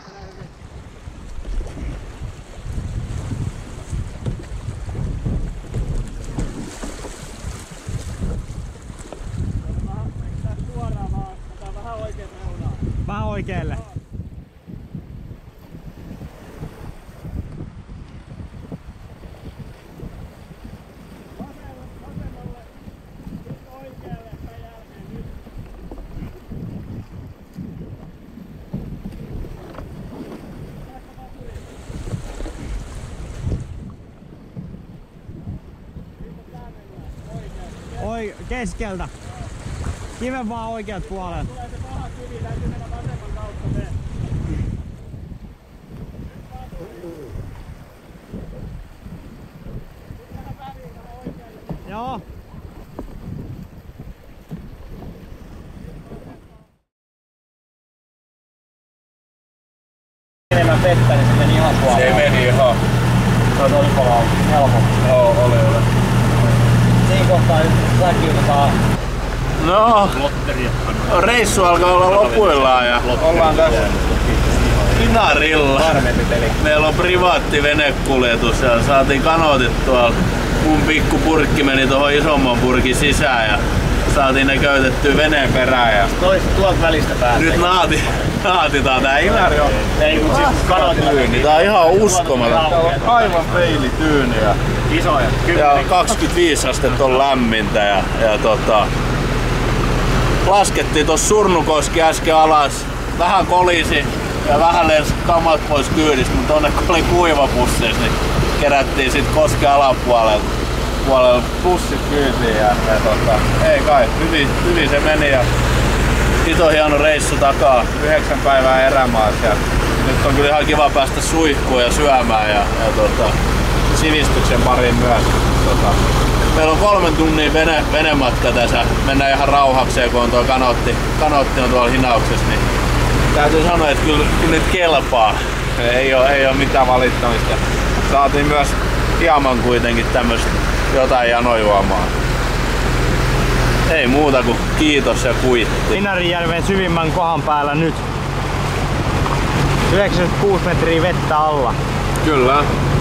S3: Vähän oikealle. Keskeltä. Kiven vaan oikeat puolet. Tulee se paha kivi, täytyy mennä vasemman kautta se. Joo. Enemmän vettä, niin se meni ihan puolella.
S1: Se meni ihan.
S3: Se oli todella helpompi.
S1: Joo, oli.
S3: Siinä kohtaa nyt säkiutetaan.
S1: No, reissu alkaa olla lopuillaan ja ollaan tässä Inarilla. Meillä on privaatti venekuljetus ja saatiin kanootit tuolla. Mun pikku purkki meni tuohon isomman purkin sisään ja saatiin ne köytettyä veneen perään. Ja
S3: Tuolta välistä päästä.
S1: nyt naatitaan tää Inari on.
S3: Ei kun siis kanootilla
S1: tyyni. Tää on ihan uskomaton. Tää on aivan peilityyni.
S3: Isoja.
S1: Ja 25 astetta on lämmintä ja laskettiin tossa Surnukoski äsken alas. Vähän kolisi ja vähän lensi kamat pois kyydistä, mutta onne kun oli kuivapusseissa, niin kerättiin sit kosken alapuolella pussit kyytiin ja ei kai, hyvin se meni ja hito hieno reissu takaa, 9 päivää erämaassa ja nyt on kyllä ihan kiva päästä suihkuun ja syömään ja sivistyksen pariin myös. Meillä on 3 tunnin venematka tässä, mennään ihan rauhakseen kun on tuo kanootti on tuolla hinauksessa, niin täytyy sanoa, että kyllä nyt kelpaa. Ei oo mitään valittamista. Saatiin myös hieman kuitenkin tämmöstä jotain janojuomaa. Ei muuta kuin kiitos ja kuitti.
S3: Inarijärven syvimmän kohan päällä nyt. 96 metriä vettä alla.
S1: Kyllä.